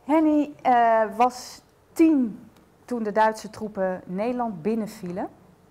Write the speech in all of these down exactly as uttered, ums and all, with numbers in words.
Henny uh, was tien toen de Duitse troepen Nederland binnenvielen.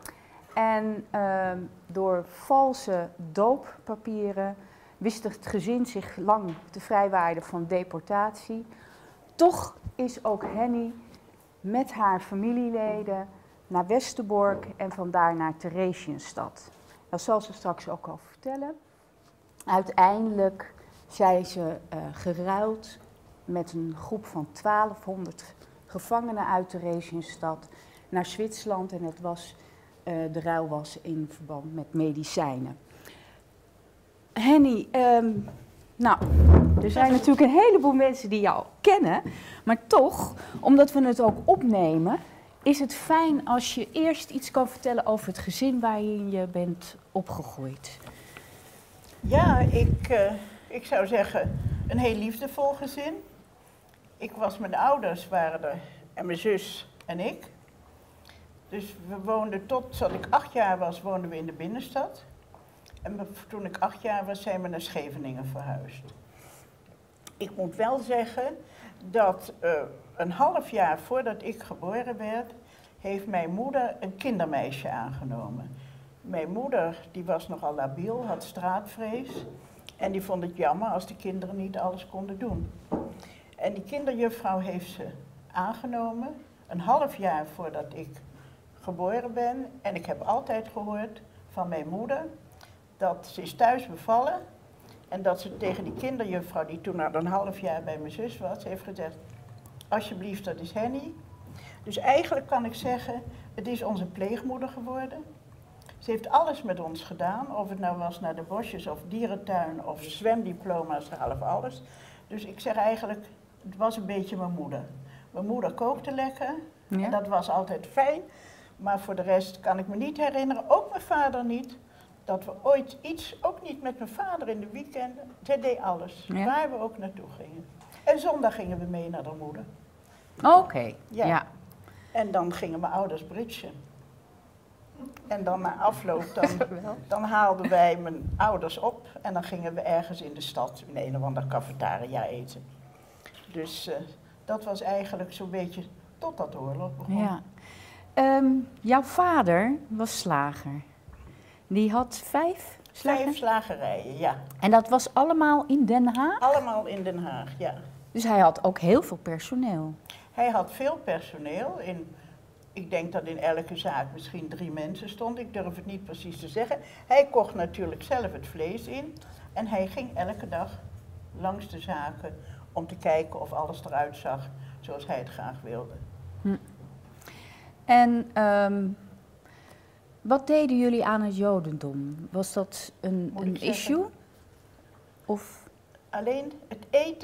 En uh, door valse dooppapieren wist het gezin zich lang te vrijwaren van deportatie. Toch is ook Henny met haar familieleden naar Westerbork en vandaar naar Theresienstadt. Dat zal ze straks ook al vertellen. Uiteindelijk zijn ze uh, geruild met een groep van twaalfhonderd gevangenen uit Theresienstadt naar Zwitserland. En het was, uh, de ruil was in verband met medicijnen. Henny, um, nou, er zijn natuurlijk een heleboel mensen die jou kennen. Maar toch, omdat we het ook opnemen, is het fijn als je eerst iets kan vertellen over het gezin waarin je bent opgegroeid. Ja, ik, uh, ik zou zeggen een heel liefdevol gezin. Ik was, mijn ouders waren er en mijn zus en ik. Dus we woonden tot, tot ik acht jaar was, woonden we in de binnenstad. En toen ik acht jaar was, zijn we naar Scheveningen verhuisd. Ik moet wel zeggen dat uh, een half jaar voordat ik geboren werd, heeft mijn moeder een kindermeisje aangenomen. Mijn moeder die was nogal labiel, had straatvrees. En die vond het jammer als de kinderen niet alles konden doen. En die kinderjuffrouw heeft ze aangenomen, een half jaar voordat ik geboren ben. En ik heb altijd gehoord van mijn moeder dat ze is thuis bevallen. En dat ze tegen die kinderjuffrouw, die toen al een half jaar bij mijn zus was, heeft gezegd: alsjeblieft, dat is Henny. Dus eigenlijk kan ik zeggen, het is onze pleegmoeder geworden. Ze heeft alles met ons gedaan, of het nou was naar de bosjes of dierentuin of zwemdiploma's halen of alles. Dus ik zeg eigenlijk, het was een beetje mijn moeder. Mijn moeder kookte lekker, ja. En dat was altijd fijn. Maar voor de rest kan ik me niet herinneren, ook mijn vader niet, dat we ooit iets, ook niet met mijn vader in de weekenden, zij deed alles, ja. Waar we ook naartoe gingen. En zondag gingen we mee naar de moeder. Oké, okay. Ja. Ja. En dan gingen mijn ouders bridgen. En dan na afloop, dan, dan haalden wij mijn ouders op en dan gingen we ergens in de stad in een of andere cafetaria eten. Dus uh, dat was eigenlijk zo'n beetje totdat de oorlog begon. Ja. Um, jouw vader was slager. Die had vijf slager? Vijf slagerijen, ja. En dat was allemaal in Den Haag? Allemaal in Den Haag, ja. Dus hij had ook heel veel personeel? Hij had veel personeel. In, ik denk dat in elke zaak misschien drie mensen stonden. Ik durf het niet precies te zeggen. Hij kocht natuurlijk zelf het vlees in. En hij ging elke dag langs de zaken om te kijken of alles eruit zag zoals hij het graag wilde. Hm. En um, wat deden jullie aan het jodendom? Was dat een, een issue? Of? Alleen het eten.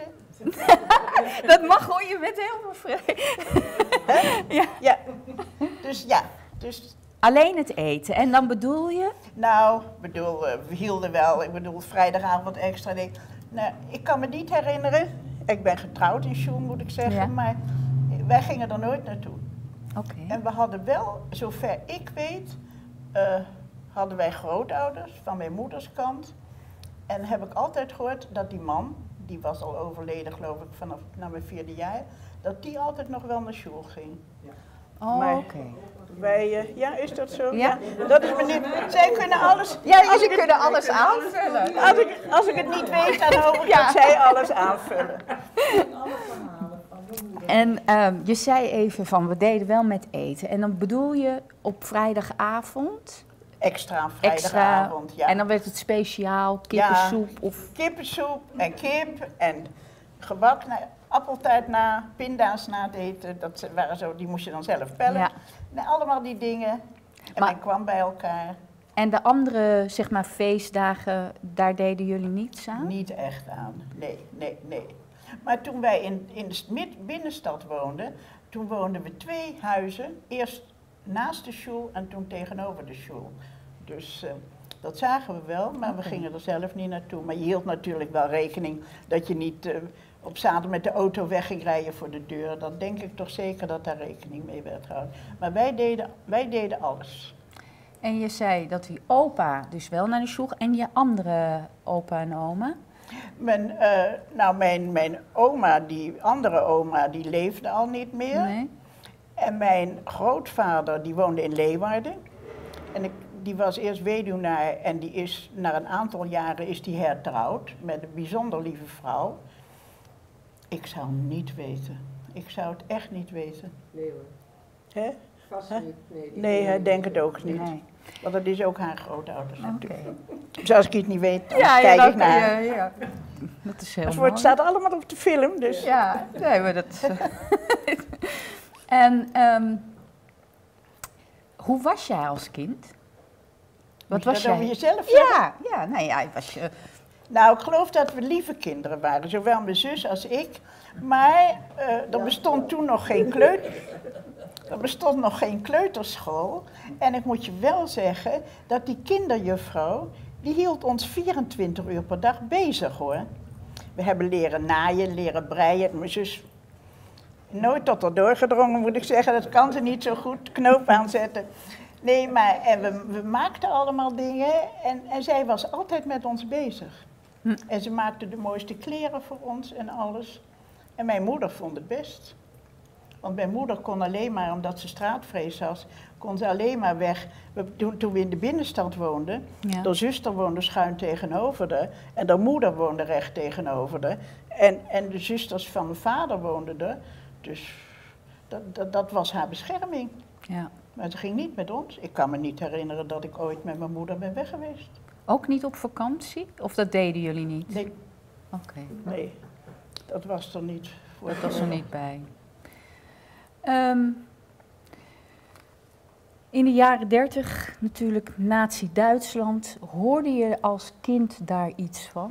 Dat mag gewoon, je bent heel vrij. Ja. Ja. Dus ja. Dus alleen het eten. En dan bedoel je? Nou, bedoel, we hielden wel, ik bedoel, vrijdagavond extra. Nou, ik kan me niet herinneren. Ik ben getrouwd in Sjoen, moet ik zeggen. Ja. Maar wij gingen er nooit naartoe. Oké. Okay. En we hadden wel, zover ik weet, uh, hadden wij grootouders van mijn moeders kant. En heb ik altijd gehoord dat die man, die was al overleden geloof ik vanaf na mijn vierde jaar, dat die altijd nog wel naar school ging. Ja. Oh, oké. Okay. Wij, uh, ja, is dat zo? Ja. Ja. Dat is me niet. Zij kunnen alles. Ja, jullie kunnen het, alles aanvullen. Als ik, als ik het niet weet, dan hoop ik ja. dat zij alles aanvullen. En um, je zei even van, we deden wel met eten. En dan bedoel je op vrijdagavond? Extra vrijdagavond, Extra, ja. En dan werd het speciaal kippensoep? Ja, of kippensoep en kip en gebak, na, appeltaart na, pinda's na het eten. Dat waren zo, die moest je dan zelf pellen. Ja. En allemaal die dingen. En maar, men kwam bij elkaar. En de andere, zeg maar, feestdagen, daar deden jullie niets aan? Niet echt aan, nee, nee, nee. Maar toen wij in, in de binnenstad woonden, toen woonden we twee huizen. Eerst naast de school en toen tegenover de school. Dus uh, dat zagen we wel, maar okay. we gingen er zelf niet naartoe. Maar je hield natuurlijk wel rekening dat je niet uh, op zaterdag met de auto weg ging rijden voor de deur. Dan denk ik toch zeker dat daar rekening mee werd gehouden. Maar wij deden, wij deden alles. En je zei dat die opa dus wel naar de school en je andere opa en oma? Mijn, uh, nou, mijn, mijn oma, die andere oma, die leefde al niet meer. Nee. En mijn grootvader, die woonde in Leeuwarden. En ik, die was eerst weduwnaar en die is na een aantal jaren is die hertrouwd met een bijzonder lieve vrouw. Ik zou niet weten. Ik zou het echt niet weten. Nee hoor. Hè? Vast Hè? niet. Nee, die Nee, hij die- denkt het ook niet. Nee. Want dat is ook haar grootouders Oké. natuurlijk. Dus als ik het niet weet, dan Ja, ja, kijk dan ik kun naar. je- ja. Dat is heel Het mooi. wordt- staat allemaal op de film, dus. Ja, nee, maar dat... en ehm, hoe was jij als kind? Wat was dat jij? over jezelf? Ja, ja, nee, ja, was je... Nou, ik geloof dat we lieve kinderen waren, zowel mijn zus als ik. Maar uh, er bestond toen nog geen kleuter. Er bestond nog geen kleuterschool. En ik moet je wel zeggen dat die kinderjuffrouw, die hield ons vierentwintig uur per dag bezig hoor. We hebben leren naaien, leren breien. Mijn zus nooit tot er doorgedrongen, moet ik zeggen. Dat kan ze niet zo goed, knoop aanzetten. Nee, maar en we, we maakten allemaal dingen en, en zij was altijd met ons bezig. Hm. En ze maakte de mooiste kleren voor ons en alles. En mijn moeder vond het best. Want mijn moeder kon alleen maar, omdat ze straatvrees had, kon ze alleen maar weg. We, toen, toen we in de binnenstad woonden, Ja. de zuster woonde schuin tegenover de en de moeder woonde recht tegenover de. En, en de zusters van mijn vader woonden er. Dus dat, dat, dat was haar bescherming. Ja. Maar ze ging niet met ons. Ik kan me niet herinneren dat ik ooit met mijn moeder ben weg geweest. Ook niet op vakantie? Of dat deden jullie niet? Nee, Oké, nee, dat was er niet. Voor dat was er niet bij. Ehm, in de jaren dertig, natuurlijk Nazi-Duitsland. Hoorde je als kind daar iets van?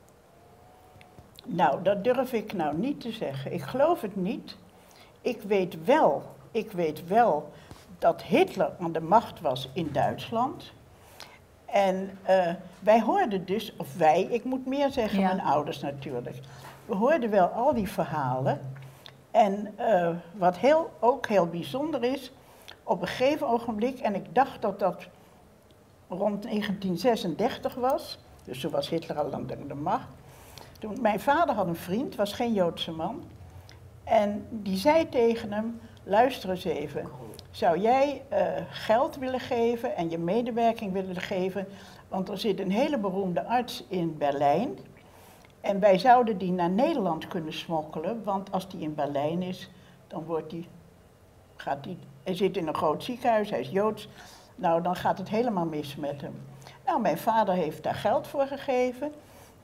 Nou, dat durf ik nou niet te zeggen. Ik geloof het niet. Ik weet wel, ik weet wel dat Hitler aan de macht was in Duitsland. En uh, wij hoorden dus, of wij, ik moet meer zeggen, Ja. mijn ouders natuurlijk. We hoorden wel al die verhalen. En uh, wat heel, ook heel bijzonder is, op een gegeven ogenblik, en ik dacht dat dat rond negentien zesendertig was, dus toen was Hitler al aan de macht. Toen, mijn vader had een vriend, was geen Joodse man, en die zei tegen hem, luister eens even, zou jij uh, geld willen geven en je medewerking willen geven, want er zit een hele beroemde arts in Berlijn, en wij zouden die naar Nederland kunnen smokkelen, want als die in Berlijn is, dan wordt die, gaat die, hij zit in een groot ziekenhuis, hij is Joods, nou dan gaat het helemaal mis met hem. Nou, mijn vader heeft daar geld voor gegeven.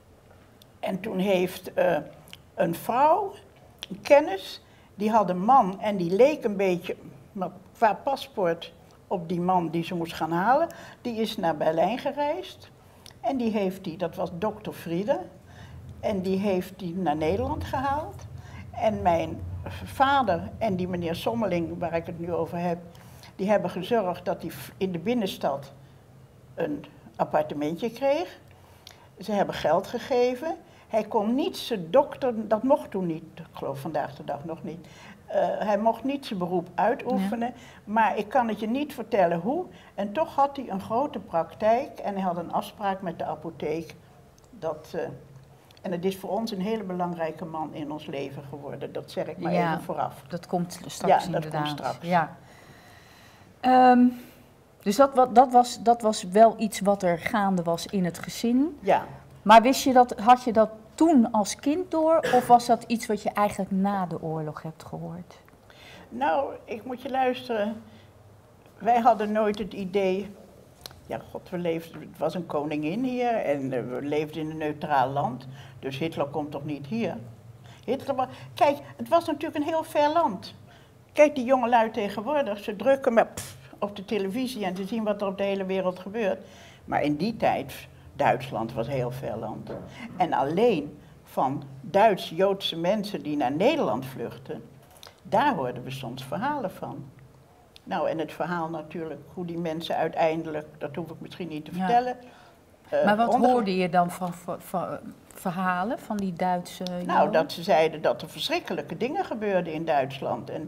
En toen heeft uh, een vrouw, een kennis, die had een man en die leek een beetje, maar qua paspoort, op die man die ze moest gaan halen. Die is naar Berlijn gereisd en die heeft die, dat was dokter Friede, en die heeft die naar Nederland gehaald. En mijn vader en die meneer Sommeling, waar ik het nu over heb, die hebben gezorgd dat hij in de binnenstad een appartementje kreeg. Ze hebben geld gegeven. Hij kon niet zijn dokter, dat mocht toen niet, ik geloof vandaag de dag nog niet. Uh, hij mocht niet zijn beroep uitoefenen, ja. Maar ik kan het je niet vertellen hoe. En toch had hij een grote praktijk en hij had een afspraak met de apotheek. Dat, uh, en het is voor ons een hele belangrijke man in ons leven geworden, dat zeg ik maar ja, even vooraf. Dat komt straks ja, dat inderdaad. Komt straks. Ja. Um, dus dat, dat, was, dat was wel iets wat er gaande was in het gezin. Ja. Maar wist je dat, had je dat toen als kind door of was dat iets wat je eigenlijk na de oorlog hebt gehoord? Nou, ik moet je luisteren. Wij hadden nooit het idee, ja god, we leefden, het was een koningin hier en uh, we leefden in een neutraal land, dus Hitler komt toch niet hier? Hitler was, kijk, het was natuurlijk een heel ver land. Kijk, die jongelui tegenwoordig, ze drukken maar pff, op de televisie en ze zien wat er op de hele wereld gebeurt. Maar in die tijd, Duitsland was een heel ver land. En alleen van Duits-Joodse mensen die naar Nederland vluchten, daar hoorden we soms verhalen van. Nou, en het verhaal natuurlijk, hoe die mensen uiteindelijk, dat hoef ik misschien niet te Ja. vertellen. Uh, maar wat onder... hoorde je dan van, van, van verhalen van die Duitse Nou, Joden? dat ze zeiden dat er verschrikkelijke dingen gebeurden in Duitsland. En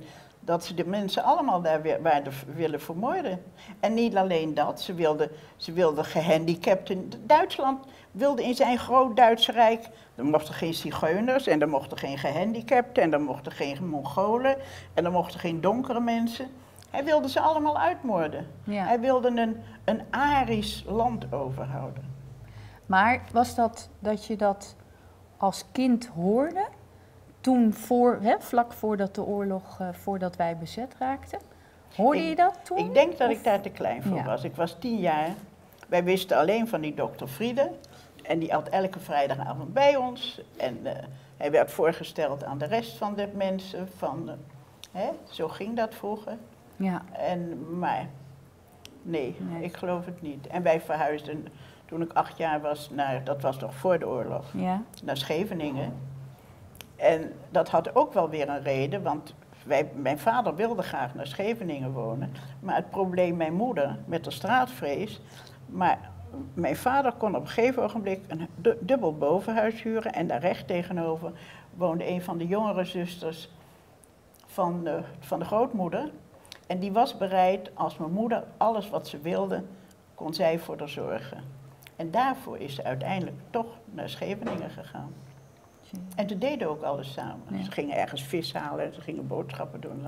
dat ze de mensen allemaal daar weer, waar de, willen vermoorden. En niet alleen dat, ze wilden, ze wilden gehandicapten. Duitsland wilde in zijn groot Duitse Rijk, er mochten geen zigeuners en er mochten geen gehandicapten en er mochten geen Mongolen en er mochten geen donkere mensen. Hij wilde ze allemaal uitmoorden. Ja. Hij wilde een, een Arisch land overhouden. Maar was dat dat je dat als kind hoorde? Toen, voor, hè, vlak voordat de oorlog, uh, voordat wij bezet raakten? Hoorde ik, je dat toen? Ik denk dat of? ik daar te klein voor ja. was. Ik was tien jaar. Wij wisten alleen van die dokter Friede. En die had elke vrijdagavond bij ons. En uh, hij werd voorgesteld aan de rest van de mensen. Van, uh, hè, zo ging dat vroeger. Ja. En, maar nee, nee, ik geloof het niet. En wij verhuisden toen ik acht jaar was, naar, dat was nog voor de oorlog, ja. naar Scheveningen. En dat had ook wel weer een reden, want wij, mijn vader wilde graag naar Scheveningen wonen. Maar het probleem mijn moeder met de straatvrees. Maar mijn vader kon op een gegeven ogenblik een dubbel bovenhuis huren. En daar recht tegenover woonde een van de jongere zusters van de, van de grootmoeder. En die was bereid, als mijn moeder alles wat ze wilde, kon zij voor haar zorgen. En daarvoor is ze uiteindelijk toch naar Scheveningen gegaan. En ze deden ook alles samen. Ja. Ze gingen ergens vis halen en ze gingen boodschappen doen.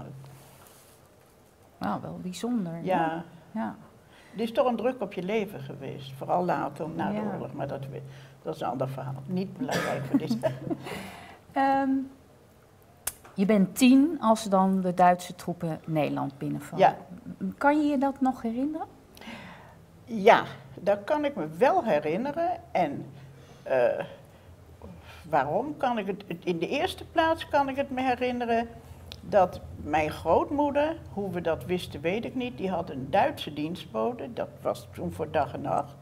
Nou, wel bijzonder. Ja. ja. Het is toch een druk op je leven geweest. Vooral later, na de ja. oorlog. Maar dat, dat is een ander verhaal. Niet belangrijk voor dit. um, je bent tien als dan de Duitse troepen Nederland binnenvallen. Ja. Kan je je dat nog herinneren? Ja, dat kan ik me wel herinneren. En uh, waarom kan ik het? In de eerste plaats kan ik het me herinneren dat mijn grootmoeder, hoe we dat wisten weet ik niet, die had een Duitse dienstbode, dat was toen voor dag en nacht.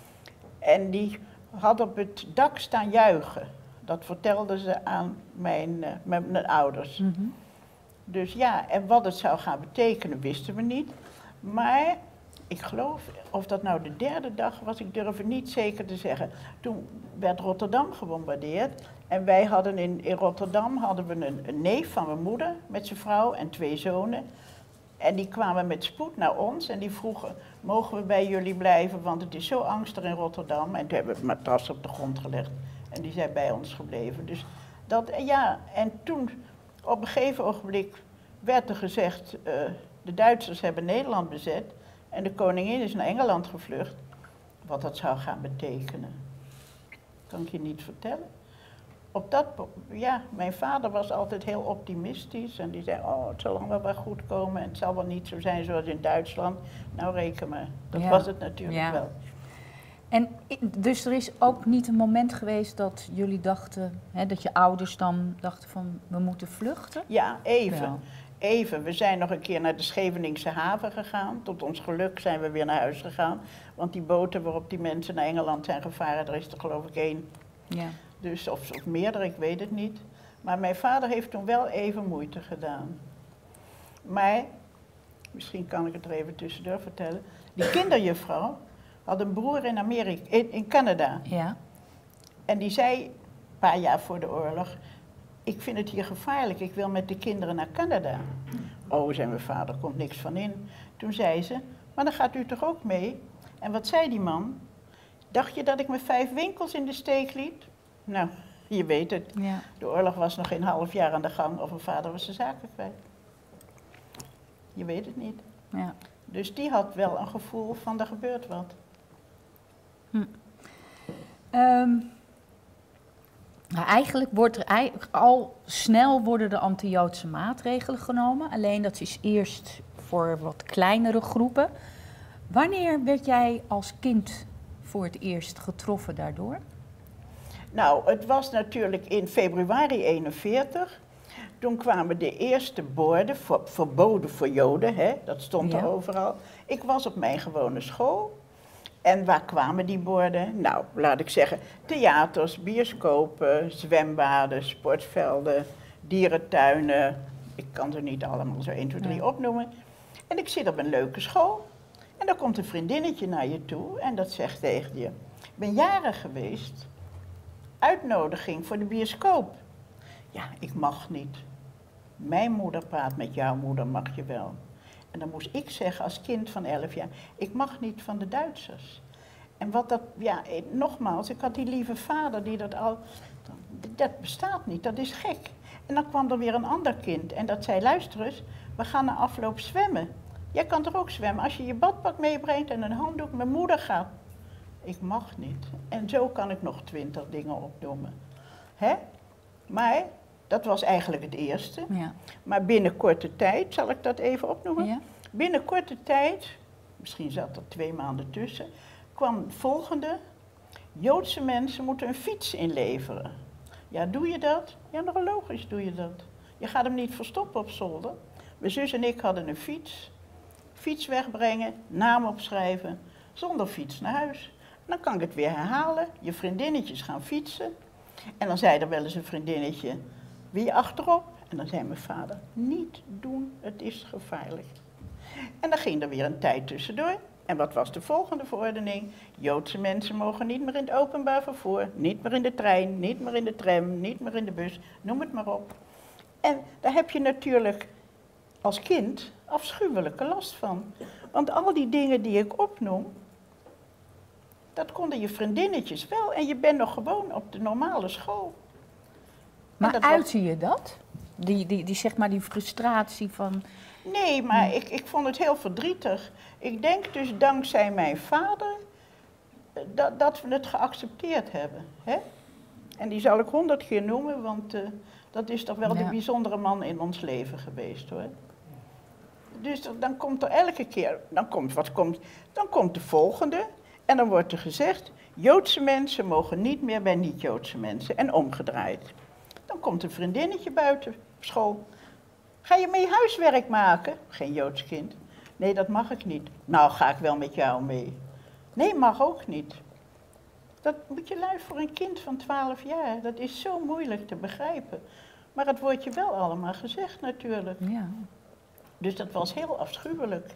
En die had op het dak staan juichen. Dat vertelde ze aan mijn, uh, mijn, mijn ouders. Mm-hmm. Dus ja, en wat het zou gaan betekenen wisten we niet. Maar ik geloof, of dat nou de derde dag was, ik durf het niet zeker te zeggen. Toen werd Rotterdam gebombardeerd. En wij hadden in, in Rotterdam hadden we een, een neef van mijn moeder met zijn vrouw en twee zonen. En die kwamen met spoed naar ons en die vroegen, mogen we bij jullie blijven, want het is zo angstig in Rotterdam. En toen hebben we het matras op de grond gelegd en die zijn bij ons gebleven. Dus dat, ja, en toen op een gegeven ogenblik werd er gezegd, uh, de Duitsers hebben Nederland bezet en de koningin is naar Engeland gevlucht. Wat dat zou gaan betekenen, kan ik je niet vertellen. Op dat, ja, mijn vader was altijd heel optimistisch en die zei, oh, het zal allemaal wel goed komen en het zal wel niet zo zijn zoals in Duitsland. Nou, reken maar, dat ja. was het natuurlijk ja. wel. En dus er is ook niet een moment geweest dat jullie dachten, hè, dat je ouders dan dachten van, we moeten vluchten? Ja, even. Ja. Even. We zijn nog een keer naar de Scheveningse haven gegaan. Tot ons geluk zijn we weer naar huis gegaan. Want die boten waarop die mensen naar Engeland zijn gevaren, er is er geloof ik één. Ja. Dus, of, of meerdere, ik weet het niet. Maar mijn vader heeft toen wel even moeite gedaan. Maar, misschien kan ik het er even tussendoor vertellen. Die kinderjuffrouw had een broer in Amerika, in, in Canada. Ja. En die zei, een paar jaar voor de oorlog, ik vind het hier gevaarlijk, ik wil met de kinderen naar Canada. Oh, zei mijn vader, komt niks van in. Toen zei ze, maar dan gaat u toch ook mee? En wat zei die man? Dacht je dat ik mijn vijf winkels in de steek liet? Nou, je weet het. Ja. De oorlog was nog geen half jaar aan de gang of mijn vader was zijn zaken kwijt. Je weet het niet. Ja. Dus die had wel een gevoel van er gebeurt wat. Hm. Um, nou, eigenlijk wordt er eigenlijk al snel worden de anti-Joodse maatregelen genomen. Alleen dat is eerst voor wat kleinere groepen. Wanneer werd jij als kind voor het eerst getroffen daardoor? Nou, het was natuurlijk in februari eenenveertig. Toen kwamen de eerste borden, voor, verboden voor Joden, hè, dat stond ja. er overal. Ik was op mijn gewone school. En waar kwamen die borden? Nou, laat ik zeggen, theaters, bioscopen, zwembaden, sportvelden, dierentuinen. Ik kan ze niet allemaal zo één, twee, drie ja. opnoemen. En ik zit op een leuke school. En dan komt een vriendinnetje naar je toe en dat zegt tegen je, ik ben jarig geweest, uitnodiging voor de bioscoop. Ja, ik mag niet. Mijn moeder praat met jouw moeder, mag je wel. En dan moest ik zeggen als kind van elf jaar, ik mag niet van de Duitsers. En wat dat, ja, nogmaals, ik had die lieve vader die dat al, dat bestaat niet, dat is gek. En dan kwam er weer een ander kind en dat zei, luister eens, we gaan na afloop zwemmen. Jij kan toch ook zwemmen als je je badpak meebrengt en een handdoek, mijn moeder gaat. Ik mag niet. En zo kan ik nog twintig dingen opnoemen. Hè? Maar dat was eigenlijk het eerste. Ja. Maar binnen korte tijd, zal ik dat even opnoemen? Ja. Binnen korte tijd, misschien zat er twee maanden tussen, kwam het volgende. Joodse mensen moeten een fiets inleveren. Ja, doe je dat? Ja, nog logisch doe je dat. Je gaat hem niet verstoppen op zolder. Mijn zus en ik hadden een fiets. Fiets wegbrengen, naam opschrijven, zonder fiets naar huis. Dan kan ik het weer herhalen. Je vriendinnetjes gaan fietsen. En dan zei er wel eens een vriendinnetje, wie achterop? En dan zei mijn vader, niet doen, het is gevaarlijk. En dan ging er weer een tijd tussendoor. En wat was de volgende verordening? Joodse mensen mogen niet meer in het openbaar vervoer, niet meer in de trein, niet meer in de tram, niet meer in de bus, noem het maar op. En daar heb je natuurlijk als kind afschuwelijke last van. Want al die dingen die ik opnoem, dat konden je vriendinnetjes wel. En je bent nog gewoon op de normale school. Maar uitte je dat? Die, die, die, zeg maar die frustratie van... Nee, maar ik, ik vond het heel verdrietig. Ik denk dus dankzij mijn vader dat, dat we het geaccepteerd hebben. Hè? En die zal ik honderd keer noemen, want uh, dat is toch wel ja. de bijzondere man in ons leven geweest, hoor. Dus dan komt er elke keer, dan komt, wat komt, dan komt de volgende en dan wordt er gezegd, Joodse mensen mogen niet meer bij niet-Joodse mensen en omgedraaid. Dan komt een vriendinnetje buiten school. Ga je mee huiswerk maken? Geen Joods kind. Nee, dat mag ik niet. Nou, ga ik wel met jou mee. Nee, mag ook niet. Dat moet je lui voor een kind van twaalf jaar. Dat is zo moeilijk te begrijpen. Maar het wordt je wel allemaal gezegd natuurlijk. Ja. Dus dat was heel afschuwelijk.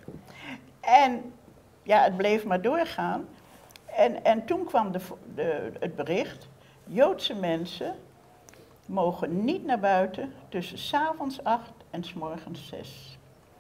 En ja, het bleef maar doorgaan. En, en toen kwam de, de, het bericht, Joodse mensen mogen niet naar buiten tussen 's avonds acht en 's morgens zes.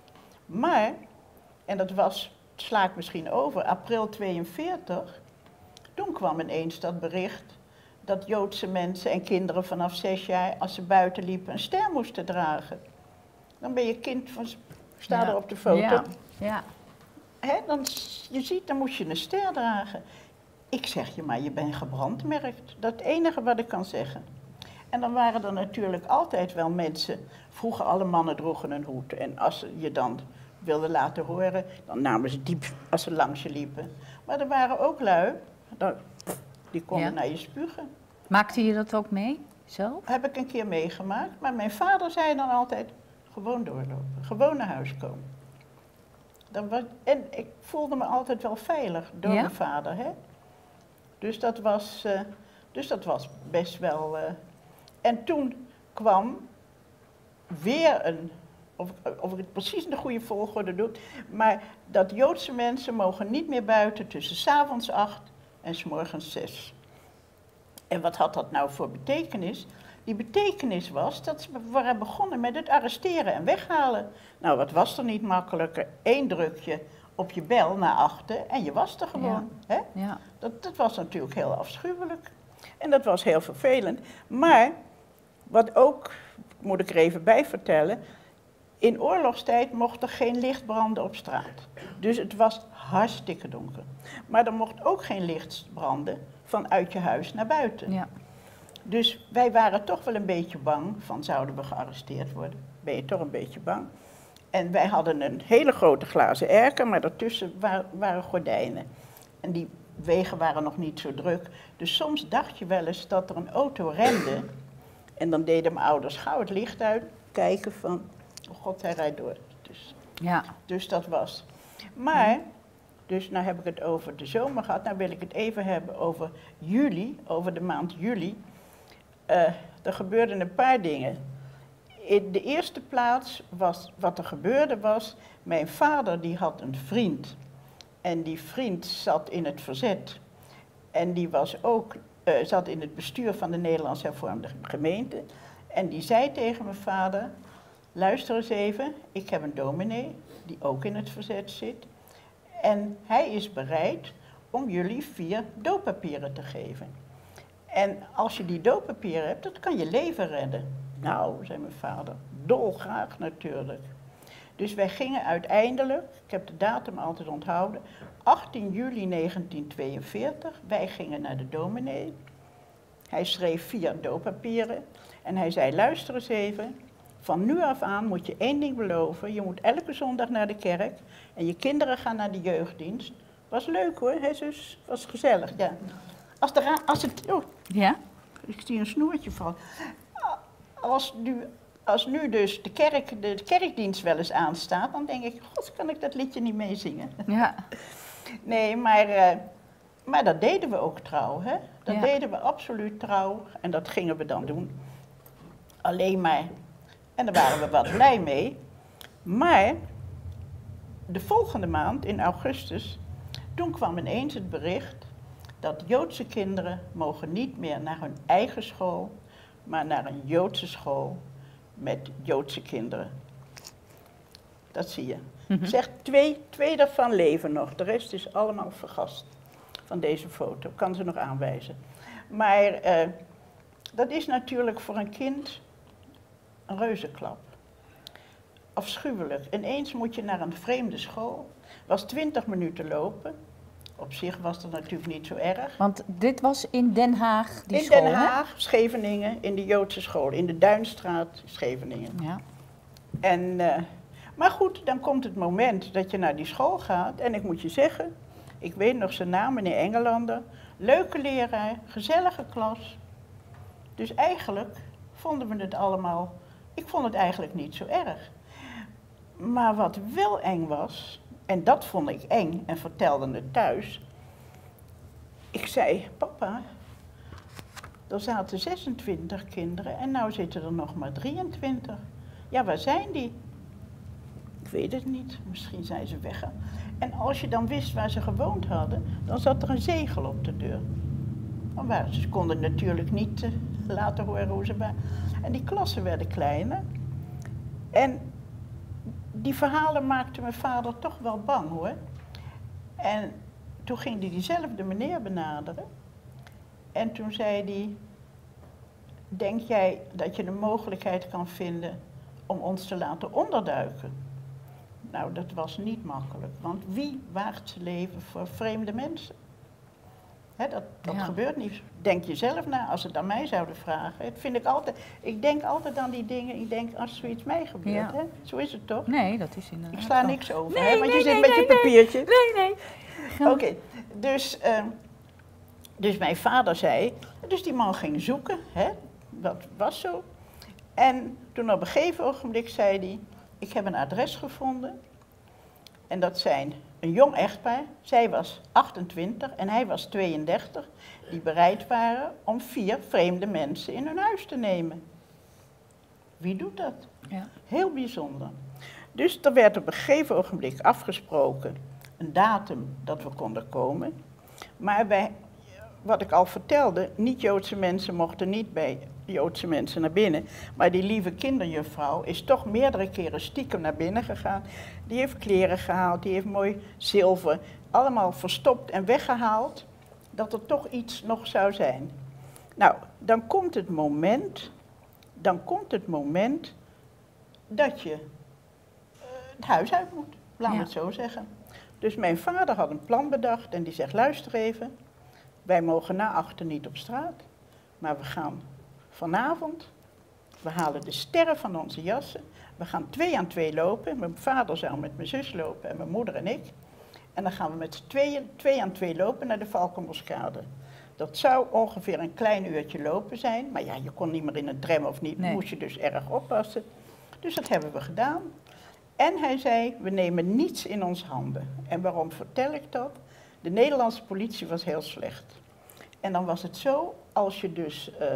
Maar, en dat was, het sla ik misschien over, april tweeënveertig, toen kwam ineens dat bericht dat Joodse mensen en kinderen vanaf zes jaar, als ze buiten liepen, een ster moesten dragen. Dan ben je kind van, sta ja. er op de foto. Ja. Ja. Hè, dan, je ziet, dan moest je een ster dragen. Ik zeg je maar, je bent gebrandmerkt. Dat is het enige wat ik kan zeggen. En dan waren er natuurlijk altijd wel mensen, vroeger alle mannen droegen een hoed. En als ze je dan wilden laten horen, dan namen ze diep als ze langs je liepen. Maar er waren ook lui, dan, die konden ja. naar je spugen. Maakte je dat ook mee, zelf? Heb ik een keer meegemaakt, maar mijn vader zei dan altijd, gewoon doorlopen, gewoon naar huis komen. Dat was, en ik voelde me altijd wel veilig door ja? mijn vader, hè. Dus dat was, uh, dus dat was best wel... Uh, en toen kwam weer een, of, of ik het precies in de goede volgorde doe, maar dat Joodse mensen mogen niet meer buiten tussen 's avonds acht en 's morgens zes. En wat had dat nou voor betekenis? Die betekenis was dat ze waren begonnen met het arresteren en weghalen. Nou, wat was er niet makkelijker? Eén drukje op je bel naar achter en je was er gewoon. Ja. Hè? Ja. Dat, dat was natuurlijk heel afschuwelijk. En dat was heel vervelend. Maar, wat ook, moet ik er even bij vertellen, in oorlogstijd mocht er geen licht branden op straat. Dus het was hartstikke donker. Maar er mocht ook geen licht branden vanuit je huis naar buiten. Ja. Dus wij waren toch wel een beetje bang van, zouden we gearresteerd worden? Ben je toch een beetje bang? En wij hadden een hele grote glazen erker, maar daartussen waren, waren gordijnen. En die wegen waren nog niet zo druk. Dus soms dacht je wel eens dat er een auto rende. En dan deden mijn ouders gauw het licht uit, kijken van, oh god, hij rijdt door. Dus, ja. dus dat was. Maar, dus nou heb ik het over de zomer gehad, nou wil ik het even hebben over juli, over de maand juli. Uh, er gebeurden een paar dingen. In de eerste plaats was, wat er gebeurde was, mijn vader die had een vriend. En die vriend zat in het verzet. En die was ook, uh, zat in het bestuur van de Nederlands Hervormde Gemeente. En die zei tegen mijn vader, luister eens even, ik heb een dominee die ook in het verzet zit. En hij is bereid om jullie vier dooppapieren te geven. En als je die dooppapieren hebt, dat kan je leven redden. Nou, zei mijn vader, dolgraag natuurlijk. Dus wij gingen uiteindelijk, ik heb de datum altijd onthouden, achttien juli negentien tweeënveertig, wij gingen naar de dominee. Hij schreef vier dooppapieren en hij zei, luister eens even, van nu af aan moet je één ding beloven, je moet elke zondag naar de kerk en je kinderen gaan naar de jeugddienst. Was leuk hoor, hè zus, was gezellig, ja. Als, de ra- als het, oh, Ja? ik zie een snoertje vallen. Als nu, als nu dus de, kerk, de, de kerkdienst wel eens aanstaat, dan denk ik, god, kan ik dat liedje niet meezingen? Ja. Nee, maar, uh, maar dat deden we ook trouw, hè? Dat Ja. deden we absoluut trouw en dat gingen we dan doen. Alleen maar, en daar waren we wat blij mee. Maar de volgende maand, in augustus, toen kwam ineens het bericht dat Joodse kinderen mogen niet meer naar hun eigen school, maar naar een Joodse school met Joodse kinderen. Dat zie je. Mhm. Ik zeg, twee, twee daarvan leven nog, de rest is allemaal vergast van deze foto. Ik kan ze nog aanwijzen. Maar uh, dat is natuurlijk voor een kind een reuzenklap. Afschuwelijk. Ineens moet je naar een vreemde school. Was twintig minuten lopen. Op zich was dat natuurlijk niet zo erg. Want dit was in Den Haag, die in school, Den hè? Haag, Scheveningen, in de Joodse school, in de Duinstraat, Scheveningen. Ja. En, uh, maar goed, dan komt het moment dat je naar die school gaat. En ik moet je zeggen, ik weet nog zijn naam, meneer Engelander. Leuke leraar, gezellige klas. Dus eigenlijk vonden we het allemaal, ik vond het eigenlijk niet zo erg. Maar wat wel eng was, en dat vond ik eng en vertelde het thuis. Ik zei, papa, er zaten zesentwintig kinderen en nu zitten er nog maar drieëntwintig. Ja, waar zijn die? Ik weet het niet, misschien zijn ze weggegaan. En als je dan wist waar ze gewoond hadden, dan zat er een zegel op de deur. Dan waren ze, ze konden natuurlijk niet uh, laten horen hoe ze waren. En die klassen werden kleiner. En die verhalen maakten mijn vader toch wel bang hoor. En toen ging hij diezelfde meneer benaderen. En toen zei hij, denk jij dat je een mogelijkheid kan vinden om ons te laten onderduiken? Nou, dat was niet makkelijk, want wie waagt zijn leven voor vreemde mensen? Hè, dat dat Ja. gebeurt niet. Denk je zelf na, als ze het aan mij zouden vragen. Dat vind ik altijd, ik denk altijd aan die dingen, ik denk als zoiets mij gebeurt. Ja. Hè? Zo is het toch? Nee, dat is inderdaad Ik sla zo. niks over, Nee, hè, want nee, je zit nee, met nee, je papiertje. Nee, nee. Oké, dus, uh, dus mijn vader zei, dus die man ging zoeken, hè? Dat was zo. En toen op een gegeven ogenblik zei hij, ik heb een adres gevonden. En dat zijn een jong echtpaar, zij was achtentwintig en hij was tweeëndertig, die bereid waren om vier vreemde mensen in hun huis te nemen. Wie doet dat? Ja. Heel bijzonder. Dus er werd op een gegeven ogenblik afgesproken, een datum dat we konden komen. Maar wij, wat ik al vertelde, niet-Joodse mensen mochten niet bij Joodse mensen naar binnen. Maar die lieve kinderjuffrouw is toch meerdere keren stiekem naar binnen gegaan. Die heeft kleren gehaald, die heeft mooi zilver, allemaal verstopt en weggehaald, dat er toch iets nog zou zijn. Nou, dan komt het moment, dan komt het moment dat je uh, het huis uit moet, laten we Ja. het zo zeggen. Dus mijn vader had een plan bedacht en die zegt, luister even, wij mogen na achter niet op straat, maar we gaan vanavond, we halen de sterren van onze jassen, we gaan twee aan twee lopen, mijn vader zou met mijn zus lopen en mijn moeder en ik. En dan gaan we met z'n tweeën, twee aan twee lopen naar de Valkenboskade. Dat zou ongeveer een klein uurtje lopen zijn, maar ja, je kon niet meer in een tram of niet, Nee. moest je dus erg oppassen. Dus dat hebben we gedaan. En hij zei, we nemen niets in ons handen. En waarom vertel ik dat? De Nederlandse politie was heel slecht. En dan was het zo, als je dus, uh,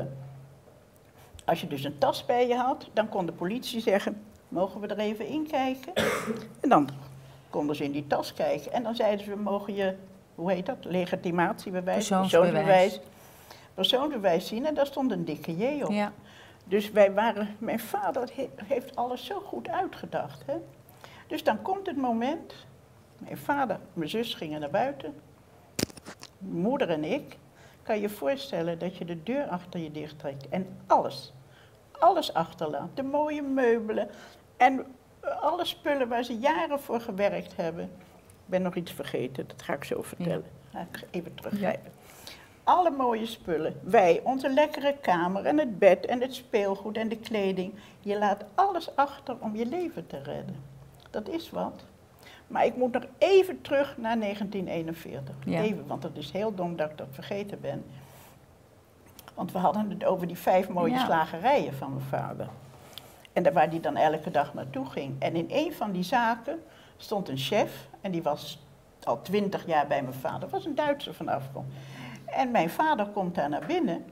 als je dus een tas bij je had, dan kon de politie zeggen, mogen we er even in kijken? En dan konden ze in die tas kijken. En dan zeiden ze, we mogen je, hoe heet dat, legitimatiebewijs, Persoonsbewijs. persoonsbewijs, persoonsbewijs zien. En daar stond een dikke J op. Ja. Dus wij waren, mijn vader he, heeft alles zo goed uitgedacht. Hè? Dus dan komt het moment, mijn vader, mijn zus gingen naar buiten, mijn moeder en ik. Kan je je voorstellen dat je de deur achter je dicht trekt en alles, alles achterlaat. De mooie meubelen en alle spullen waar ze jaren voor gewerkt hebben. Ik ben nog iets vergeten, dat ga ik zo vertellen. Ja. Ga ik even teruggrijpen. Ja. Alle mooie spullen. Wij, onze lekkere kamer en het bed en het speelgoed en de kleding. Je laat alles achter om je leven te redden. Dat is wat. Maar ik moet nog even terug naar negentien eenenveertig. Ja. Even, want het is heel dom dat ik dat vergeten ben. Want we hadden het over die vijf mooie ja. slagerijen van mijn vader. En daar waar hij dan elke dag naartoe ging. En in een van die zaken stond een chef. En die was al twintig jaar bij mijn vader. Dat was een Duitser van afkomst. En mijn vader komt daar naar binnen.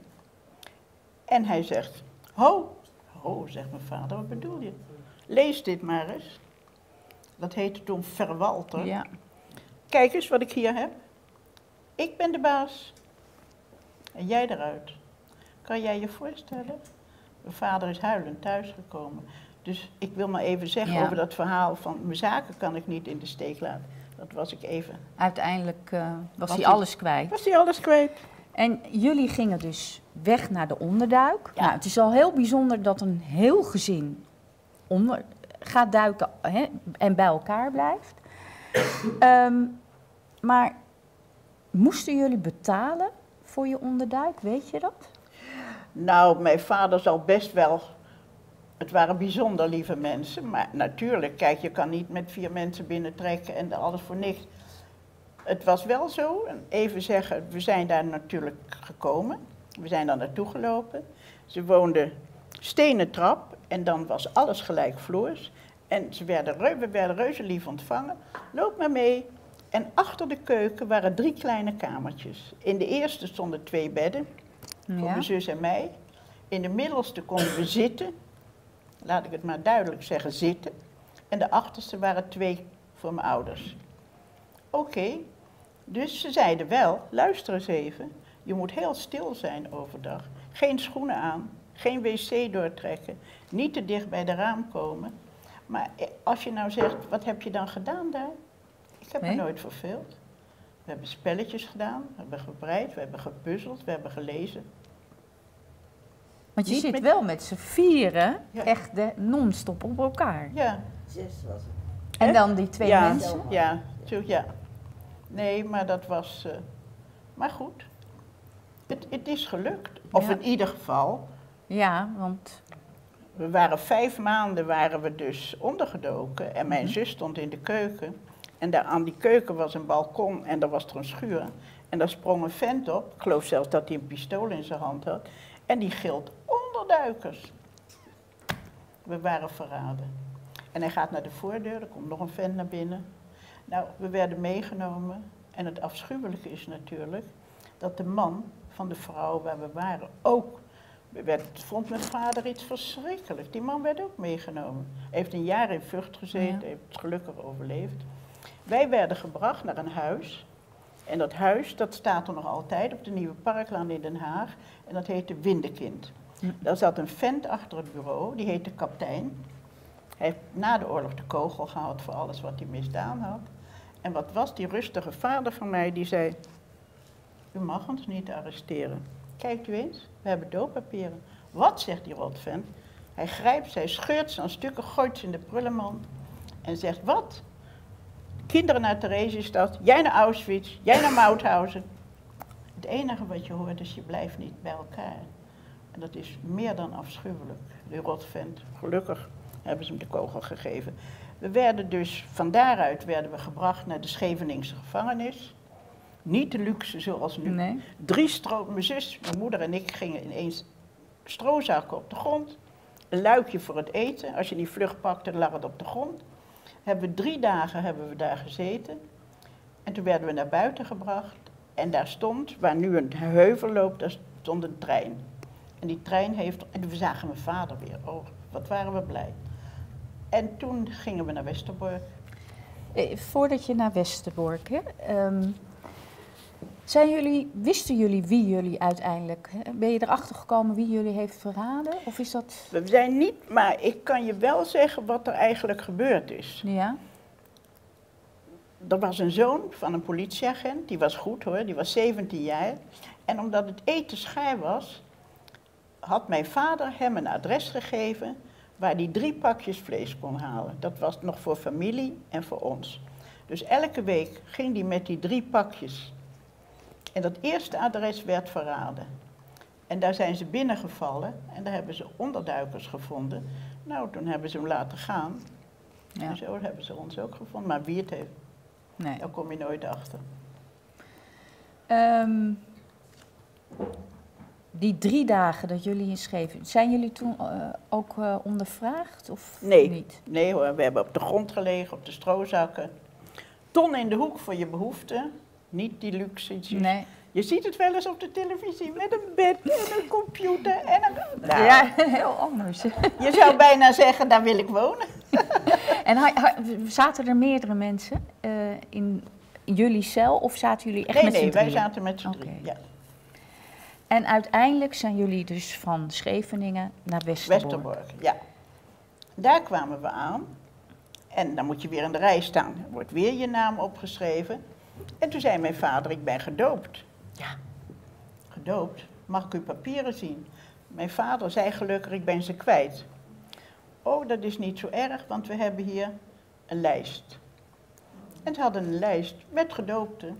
En hij zegt, ho, ho, zegt mijn vader, wat bedoel je? Lees dit maar eens. Dat heette toen Verwalter. Ja. Kijk eens wat ik hier heb. Ik ben de baas. En jij eruit. Kan jij je voorstellen? Mijn vader is huilend thuisgekomen. Dus ik wil maar even zeggen ja. over dat verhaal van mijn zaken kan ik niet in de steek laten. Dat was ik even. Uiteindelijk uh, was, was hij alles kwijt. Was hij alles kwijt. En jullie gingen dus weg naar de onderduik. Ja. Nou, het is al heel bijzonder dat een heel gezin onder gaat duiken hè, en bij elkaar blijft. um, maar moesten jullie betalen voor je onderduik, weet je dat? Nou, mijn vader zal best wel. Het waren bijzonder lieve mensen, maar natuurlijk, kijk, je kan niet met vier mensen binnentrekken en alles voor niks. Het was wel zo, en even zeggen, we zijn daar natuurlijk gekomen, we zijn daar naartoe gelopen. Ze woonden stenen trap en dan was alles gelijkvloers. En ze werden, we werden reuze lief ontvangen, loop maar mee. En achter de keuken waren drie kleine kamertjes. In de eerste stonden twee bedden, voor ja. mijn zus en mij. In de middelste konden we zitten. Laat ik het maar duidelijk zeggen, zitten. En de achterste waren twee voor mijn ouders. Oké, okay. Dus ze zeiden wel, luister eens even, je moet heel stil zijn overdag. Geen schoenen aan, geen wc doortrekken, niet te dicht bij de raam komen. Maar als je nou zegt, wat heb je dan gedaan daar? Ik heb nee. me nooit verveeld. We hebben spelletjes gedaan, we hebben gebreid, we hebben gepuzzeld, we hebben gelezen. Want je Niet zit met... wel met z'n vieren, ja. echt de non-stop op elkaar. Ja. Zes was het. En dan die twee ja. mensen? Ja, ja, ja. Nee, maar dat was... Uh... Maar goed, het, het is gelukt. Of ja. in ieder geval... Ja, want... We waren vijf maanden waren we dus ondergedoken en mijn mm-hmm. zus stond in de keuken. En daar aan die keuken was een balkon en daar was er een schuur. En daar sprong een vent op, ik geloof zelfs dat hij een pistool in zijn hand had. En die gilt onderduikers. We waren verraden. En hij gaat naar de voordeur, er komt nog een vent naar binnen. Nou, we werden meegenomen. En het afschuwelijke is natuurlijk dat de man van de vrouw waar we waren ook... Werd, vond mijn vader iets verschrikkelijks. Die man werd ook meegenomen. Hij heeft een jaar in Vught gezeten, ja. heeft het gelukkig overleefd. Wij werden gebracht naar een huis. En dat huis, dat staat er nog altijd op de Nieuwe Parklaan in Den Haag. En dat heette Windekind. Ja. Daar zat een vent achter het bureau, die heette Kaptein. Hij heeft na de oorlog de kogel gehad voor alles wat hij misdaan had. En wat was die rustige vader van mij, die zei... U mag ons niet arresteren. Kijkt u eens, we hebben doodpapieren. Wat, zegt die rotvent. Hij grijpt, zij scheurt ze aan stukken, gooit ze in de prullenmand. En zegt, wat? Kinderen naar Theresienstadt, jij naar Auschwitz, jij naar Mauthausen. Het enige wat je hoort is, je blijft niet bij elkaar. En dat is meer dan afschuwelijk, die rotvent. Gelukkig hebben ze hem de kogel gegeven. We werden dus, van daaruit werden we gebracht naar de Scheveningse gevangenis. Niet de luxe zoals nu. Nee. Drie stro, mijn zus, mijn moeder en ik gingen ineens strozakken op de grond. Een luikje voor het eten. Als je die vlucht pakte, lag het op de grond. Hebben we drie dagen hebben we daar gezeten. En toen werden we naar buiten gebracht. En daar stond, waar nu een heuvel loopt, daar stond een trein. En die trein heeft... En we zagen mijn vader weer. Oh, wat waren we blij. En toen gingen we naar Westerbork. Eh, voordat je naar Westerbork, hè... Um... Zijn jullie, wisten jullie wie jullie uiteindelijk, hè? Ben je erachter gekomen wie jullie heeft verraden? Of is dat... We zijn niet, maar ik kan je wel zeggen wat er eigenlijk gebeurd is. Ja? Er was een zoon van een politieagent, die was goed hoor, die was zeventien jaar. En omdat het eten schaar was, had mijn vader hem een adres gegeven waar hij drie pakjes vlees kon halen. Dat was nog voor familie en voor ons. Dus elke week ging hij met die drie pakjes. En dat eerste adres werd verraden. En daar zijn ze binnengevallen en daar hebben ze onderduikers gevonden. Nou, toen hebben ze hem laten gaan. Ja. En zo hebben ze ons ook gevonden. Maar wie het heeft, Nee. daar kom je nooit achter. Um, die drie dagen dat jullie in Scheveningen, zijn jullie toen uh, ook uh, ondervraagd of Nee. niet? Nee hoor, we hebben op de grond gelegen, op de stroozakken. Ton in de hoek voor je behoeften. Niet die luxe. Nee. Je ziet het wel eens op de televisie met een bed en een computer en een... Nou, Ja, heel anders. je zou bijna zeggen, daar wil ik wonen. En ha, ha, zaten er meerdere mensen uh, in jullie cel of zaten jullie echt Nee, met z'n nee, wij drieën? zaten met z'n Oké. drieën. Ja. En uiteindelijk zijn jullie dus van Scheveningen naar Westerbork. Westerbork, ja. Daar kwamen we aan. En dan moet je weer in de rij staan. Er wordt weer je naam opgeschreven. En toen zei mijn vader, ik ben gedoopt. Ja, gedoopt? Mag ik uw papieren zien? Mijn vader zei gelukkig, ik ben ze kwijt. Oh, dat is niet zo erg, want we hebben hier een lijst. En ze hadden een lijst met gedoopten.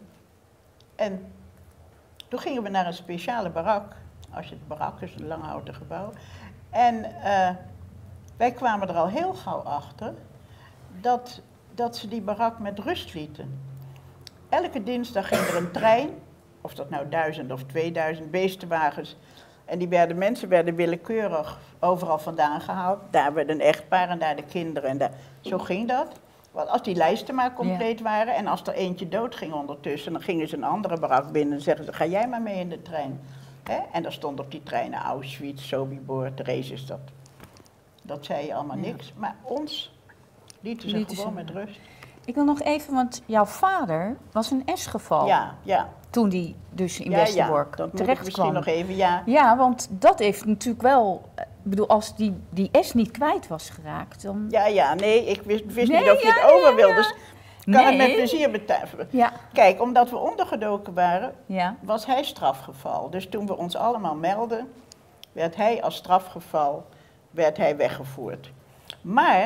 En toen gingen we naar een speciale barak. Als je het barak is, een langhouten gebouw. En uh, wij kwamen er al heel gauw achter dat, dat ze die barak met rust lieten. Elke dinsdag ging er een trein, of dat nou duizend of tweeduizend beestenwagens. En die werden, mensen werden willekeurig overal vandaan gehaald. Daar werd een echtpaar en daar de kinderen. En daar, zo ging dat. Want als die lijsten maar compleet ja. waren en als er eentje doodging ondertussen, dan gingen ze een andere barak binnen en zeggen ze, ga jij maar mee in de trein. Hè? En daar stond op die treinen Auschwitz, Sobibor, Theresies, dat, dat zei je allemaal ja. niks. Maar ons lieten ze lieten gewoon ze. met rust. Ik wil nog even, want jouw vader was een S-geval. Ja, ja. Toen die dus in ja, Westerbork ja, dat terecht moet ik misschien kwam. nog even, ja. Ja, want dat heeft natuurlijk wel, ik bedoel, als die, die S niet kwijt was geraakt, dan... Ja, ja, nee, ik wist, wist nee, niet of je ja, het over ja, wilde, ja. dus ik kan nee. het met plezier betuigen. Ja. Kijk, omdat we ondergedoken waren, ja. was hij strafgeval. Dus toen we ons allemaal melden, werd hij als strafgeval werd hij weggevoerd. Maar,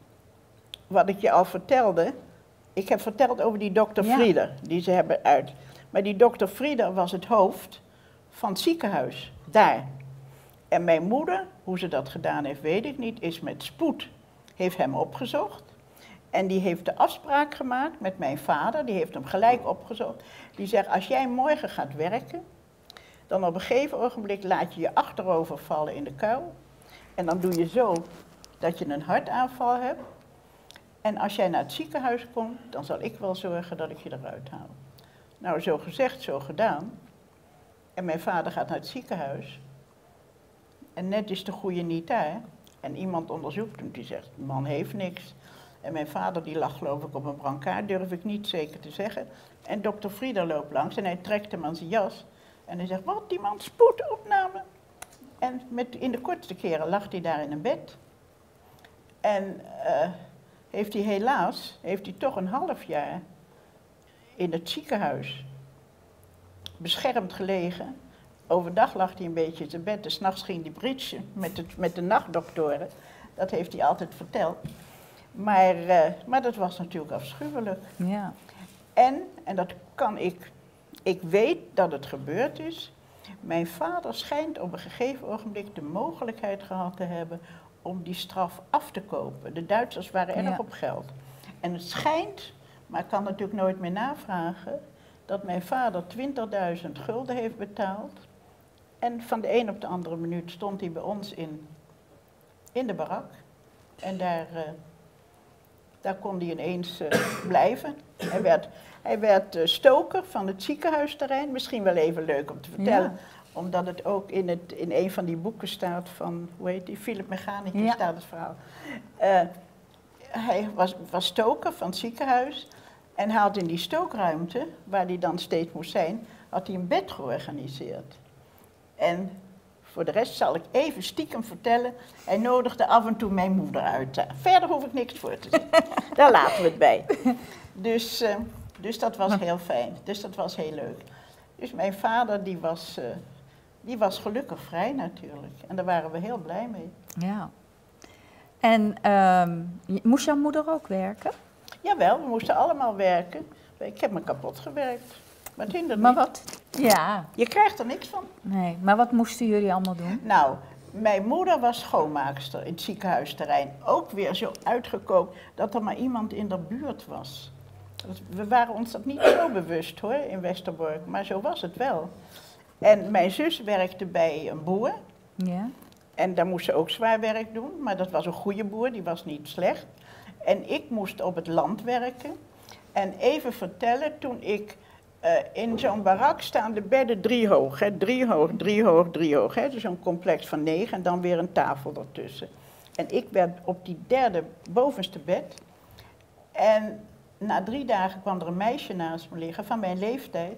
wat ik je al vertelde, ik heb verteld over die dokter ja. Frieder, die ze hebben uit. Maar die dokter Frieder was het hoofd van het ziekenhuis, daar. En mijn moeder, hoe ze dat gedaan heeft, weet ik niet, is met spoed, heeft hem opgezocht. En die heeft de afspraak gemaakt met mijn vader, die heeft hem gelijk opgezocht. Die zegt, als jij morgen gaat werken, dan op een gegeven ogenblik laat je je achterover vallen in de kuil. En dan doe je zo dat je een hartaanval hebt. En als jij naar het ziekenhuis komt, dan zal ik wel zorgen dat ik je eruit haal. Nou, zo gezegd, zo gedaan. En mijn vader gaat naar het ziekenhuis. En net is de goeie niet daar. En iemand onderzoekt hem, die zegt, de man heeft niks. En mijn vader die lag geloof ik op een brancard, durf ik niet zeker te zeggen. En dokter Frieder loopt langs en hij trekt hem aan zijn jas. En hij zegt, wat, die man spoedopname. En met, in de kortste keren lag hij daar in een bed. En uh, heeft hij helaas, heeft hij toch een half jaar in het ziekenhuis beschermd gelegen. Overdag lag hij een beetje in zijn bed, en 's nachts ging hij bridgen met, het, met de nachtdoktoren. Dat heeft hij altijd verteld. Maar, uh, maar dat was natuurlijk afschuwelijk. Ja. En, en dat kan ik, ik weet dat het gebeurd is. Mijn vader schijnt op een gegeven ogenblik de mogelijkheid gehad te hebben om die straf af te kopen. De Duitsers waren erg ja. op geld. En het schijnt, maar ik kan natuurlijk nooit meer navragen, dat mijn vader twintigduizend gulden heeft betaald. En van de een op de andere minuut stond hij bij ons in, in de barak. En daar, uh, daar kon hij ineens uh, blijven. Hij werd, hij werd uh, stoker van het ziekenhuisterrein. Misschien wel even leuk om te vertellen. Ja. Omdat het ook in, het, in een van die boeken staat van, hoe heet die, Philip Mechanicus ja. staat het verhaal. Uh, hij was, was stoker van het ziekenhuis. En hij had in die stookruimte, waar hij dan steeds moest zijn, had hij een bed georganiseerd. En voor de rest zal ik even stiekem vertellen, hij nodigde af en toe mijn moeder uit. Verder hoef ik niks voor te zeggen. Daar laten we het bij. Dus, uh, dus dat was heel fijn. Dus dat was heel leuk. Dus mijn vader die was, uh, die was gelukkig vrij natuurlijk. En daar waren we heel blij mee. Ja. En um, moest jouw moeder ook werken? Jawel, we moesten allemaal werken. Ik heb me kapot gewerkt. Maar het hindert maar niet. wat? Ja. Je krijgt er niks van. Nee, maar wat moesten jullie allemaal doen? Nou, mijn moeder was schoonmaakster in het ziekenhuisterrein. Ook weer zo uitgekookt dat er maar iemand in de buurt was. We waren ons dat niet zo bewust hoor, in Westerbork, maar zo was het wel. En mijn zus werkte bij een boer. Ja. En daar moest ze ook zwaar werk doen, maar dat was een goede boer, die was niet slecht. En ik moest op het land werken. En even vertellen, toen ik uh, in zo'n barak staan de bedden drie hoog, hè, drie hoog, drie hoog, drie hoog. Hè, dus zo'n complex van negen en dan weer een tafel ertussen. En ik werd op die derde bovenste bed. En na drie dagen kwam er een meisje naast me liggen van mijn leeftijd.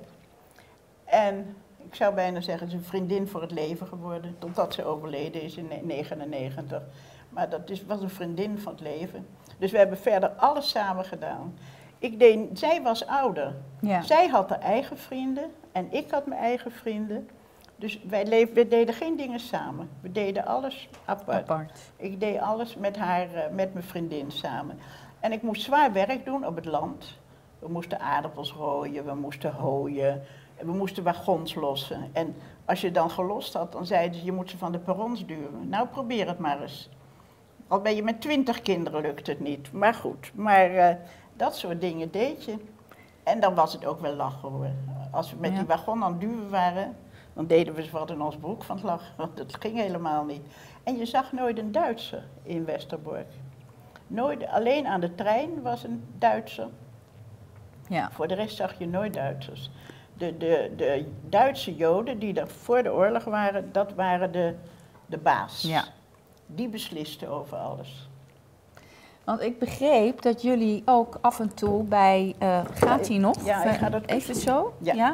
En ik zou bijna zeggen, ze is een vriendin voor het leven geworden, totdat ze overleden is in negenennegentig. Maar dat is, was een vriendin van het leven. Dus we hebben verder alles samen gedaan. Ik deed, zij was ouder. Ja. Zij had haar eigen vrienden en ik had mijn eigen vrienden. Dus wij, leef, we deden geen dingen samen. We deden alles apart. Apart. Ik deed alles met haar, met mijn vriendin samen. En ik moest zwaar werk doen op het land. We moesten aardappels rooien, we moesten hooien. We moesten wagons lossen. En als je dan gelost had, dan zeiden ze, je moet ze van de perrons duwen. Nou, probeer het maar eens. Al ben je met twintig kinderen, lukt het niet. Maar goed, maar uh, dat soort dingen deed je. En dan was het ook wel lachen hoor. Als we met ja. die wagon aan het duwen waren, dan deden we ze wat in ons broek van het lachen. Want dat ging helemaal niet. En je zag nooit een Duitser in Westerbork. Nooit, alleen aan de trein was een Duitser. Ja. Voor de rest zag je nooit Duitsers. De, de, de Duitse Joden die er voor de oorlog waren, dat waren de, de baas. Ja. Die beslisten over alles. Want ik begreep dat jullie ook af en toe bij... Uh, gaat hij nog? Ja, ik ga dat even zo? Ja. Ja.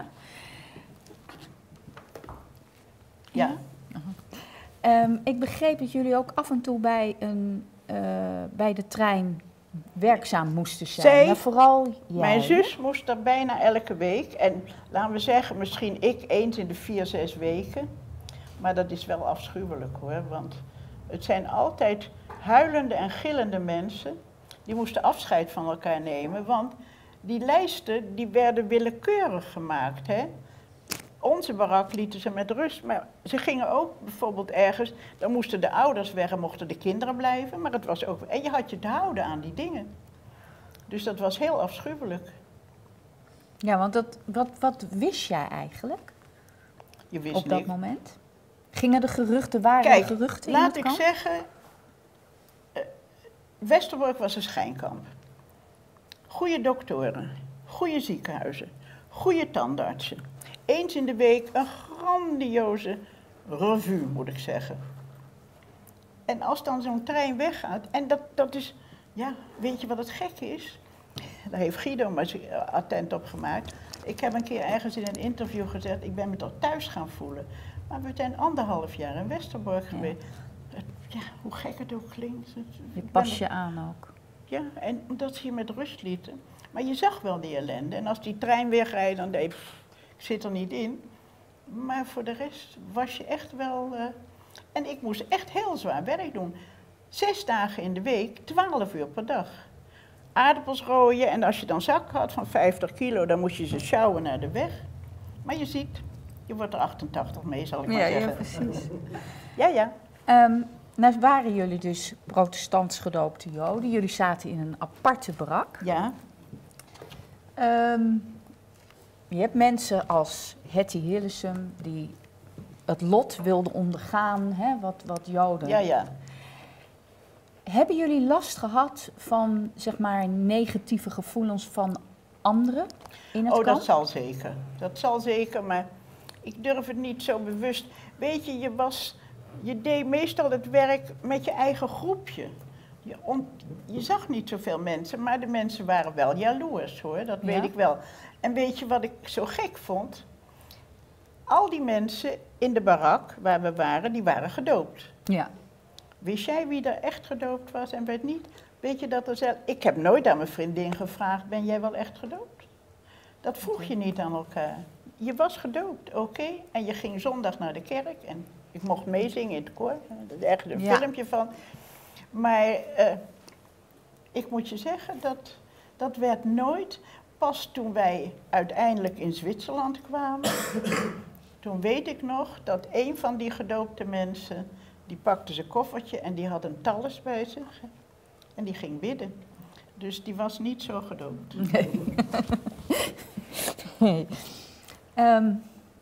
ja. ja. Um, ik begreep dat jullie ook af en toe bij, een, uh, bij de trein werkzaam moesten zijn. Zij, maar vooral jij. Mijn zus moest er bijna elke week. En laten we zeggen, misschien ik eens in de vier, zes weken. Maar dat is wel afschuwelijk hoor. Want het zijn altijd huilende en gillende mensen. Die moesten afscheid van elkaar nemen. Want die lijsten die werden willekeurig gemaakt. Hè? Onze barak lieten ze met rust. Maar ze gingen ook bijvoorbeeld ergens. Dan moesten de ouders weg en mochten de kinderen blijven. Maar het was ook. En je had je te houden aan die dingen. Dus dat was heel afschuwelijk. Ja, want dat, wat, wat wist jij eigenlijk Je wist op dat niet. moment? Gingen de geruchten, waren Kijk, er geruchten in laat het ik kamp? zeggen, uh, Westerbork was een schijnkamp. Goede doktoren, goede ziekenhuizen, goede tandartsen. Eens in de week een grandioze revue, moet ik zeggen. En als dan zo'n trein weggaat, en dat, dat is, ja, weet je wat het gekke is? Daar heeft Guido maar attent op gemaakt. Ik heb een keer ergens in een interview gezegd, ik ben me toch thuis gaan voelen. Maar we zijn anderhalf jaar in Westerbork Ja. geweest. Ja, hoe gek het ook klinkt. Je pas je aan ook. Ja, en omdat ze je met rust lieten. Maar je zag wel die ellende. En als die trein wegrijdt, dan deed pff, ik zit er niet in. Maar voor de rest was je echt wel... Uh... En ik moest echt heel zwaar werk doen. Zes dagen in de week, twaalf uur per dag. Aardappels rooien en als je dan zak had van vijftig kilo, dan moest je ze sjouwen naar de weg. Maar je ziet, je wordt er achtentachtig mee, zal ik maar Ja, zeggen. ja, precies. Ja, ja. Um, nou waren jullie dus protestants gedoopte Joden. Jullie zaten in een aparte barak. Ja. Um, je hebt mensen als Hetty Hillesum die het lot wilden ondergaan, hè, wat, wat Joden. Ja, ja. Hebben jullie last gehad van, zeg maar, negatieve gevoelens van anderen in het Oh, kamp? dat zal zeker. Dat zal zeker, maar ik durf het niet zo bewust. Weet je, je, was, je deed meestal het werk met je eigen groepje. Je, on, je zag niet zoveel mensen, maar de mensen waren wel jaloers hoor, dat weet Ja? ik wel. En weet je wat ik zo gek vond? al die mensen in de barak waar we waren, die waren gedoopt. Ja. Wist jij wie er echt gedoopt was en werd niet? Weet je dat er zelf... Ik heb nooit aan mijn vriendin gevraagd, ben jij wel echt gedoopt? Dat vroeg je niet aan elkaar. Je was gedoopt, oké, okay. En je ging zondag naar de kerk en ik mocht meezingen in het koor. Dat is echt een Ja. filmpje van. Maar uh, ik moet je zeggen, dat, dat werd nooit... Pas toen wij uiteindelijk in Zwitserland kwamen, toen weet ik nog dat een van die gedoopte mensen, die pakte zijn koffertje en die had een tallis bij zich en die ging bidden. Dus die was niet zo gedoopt. Nee. nee. Um,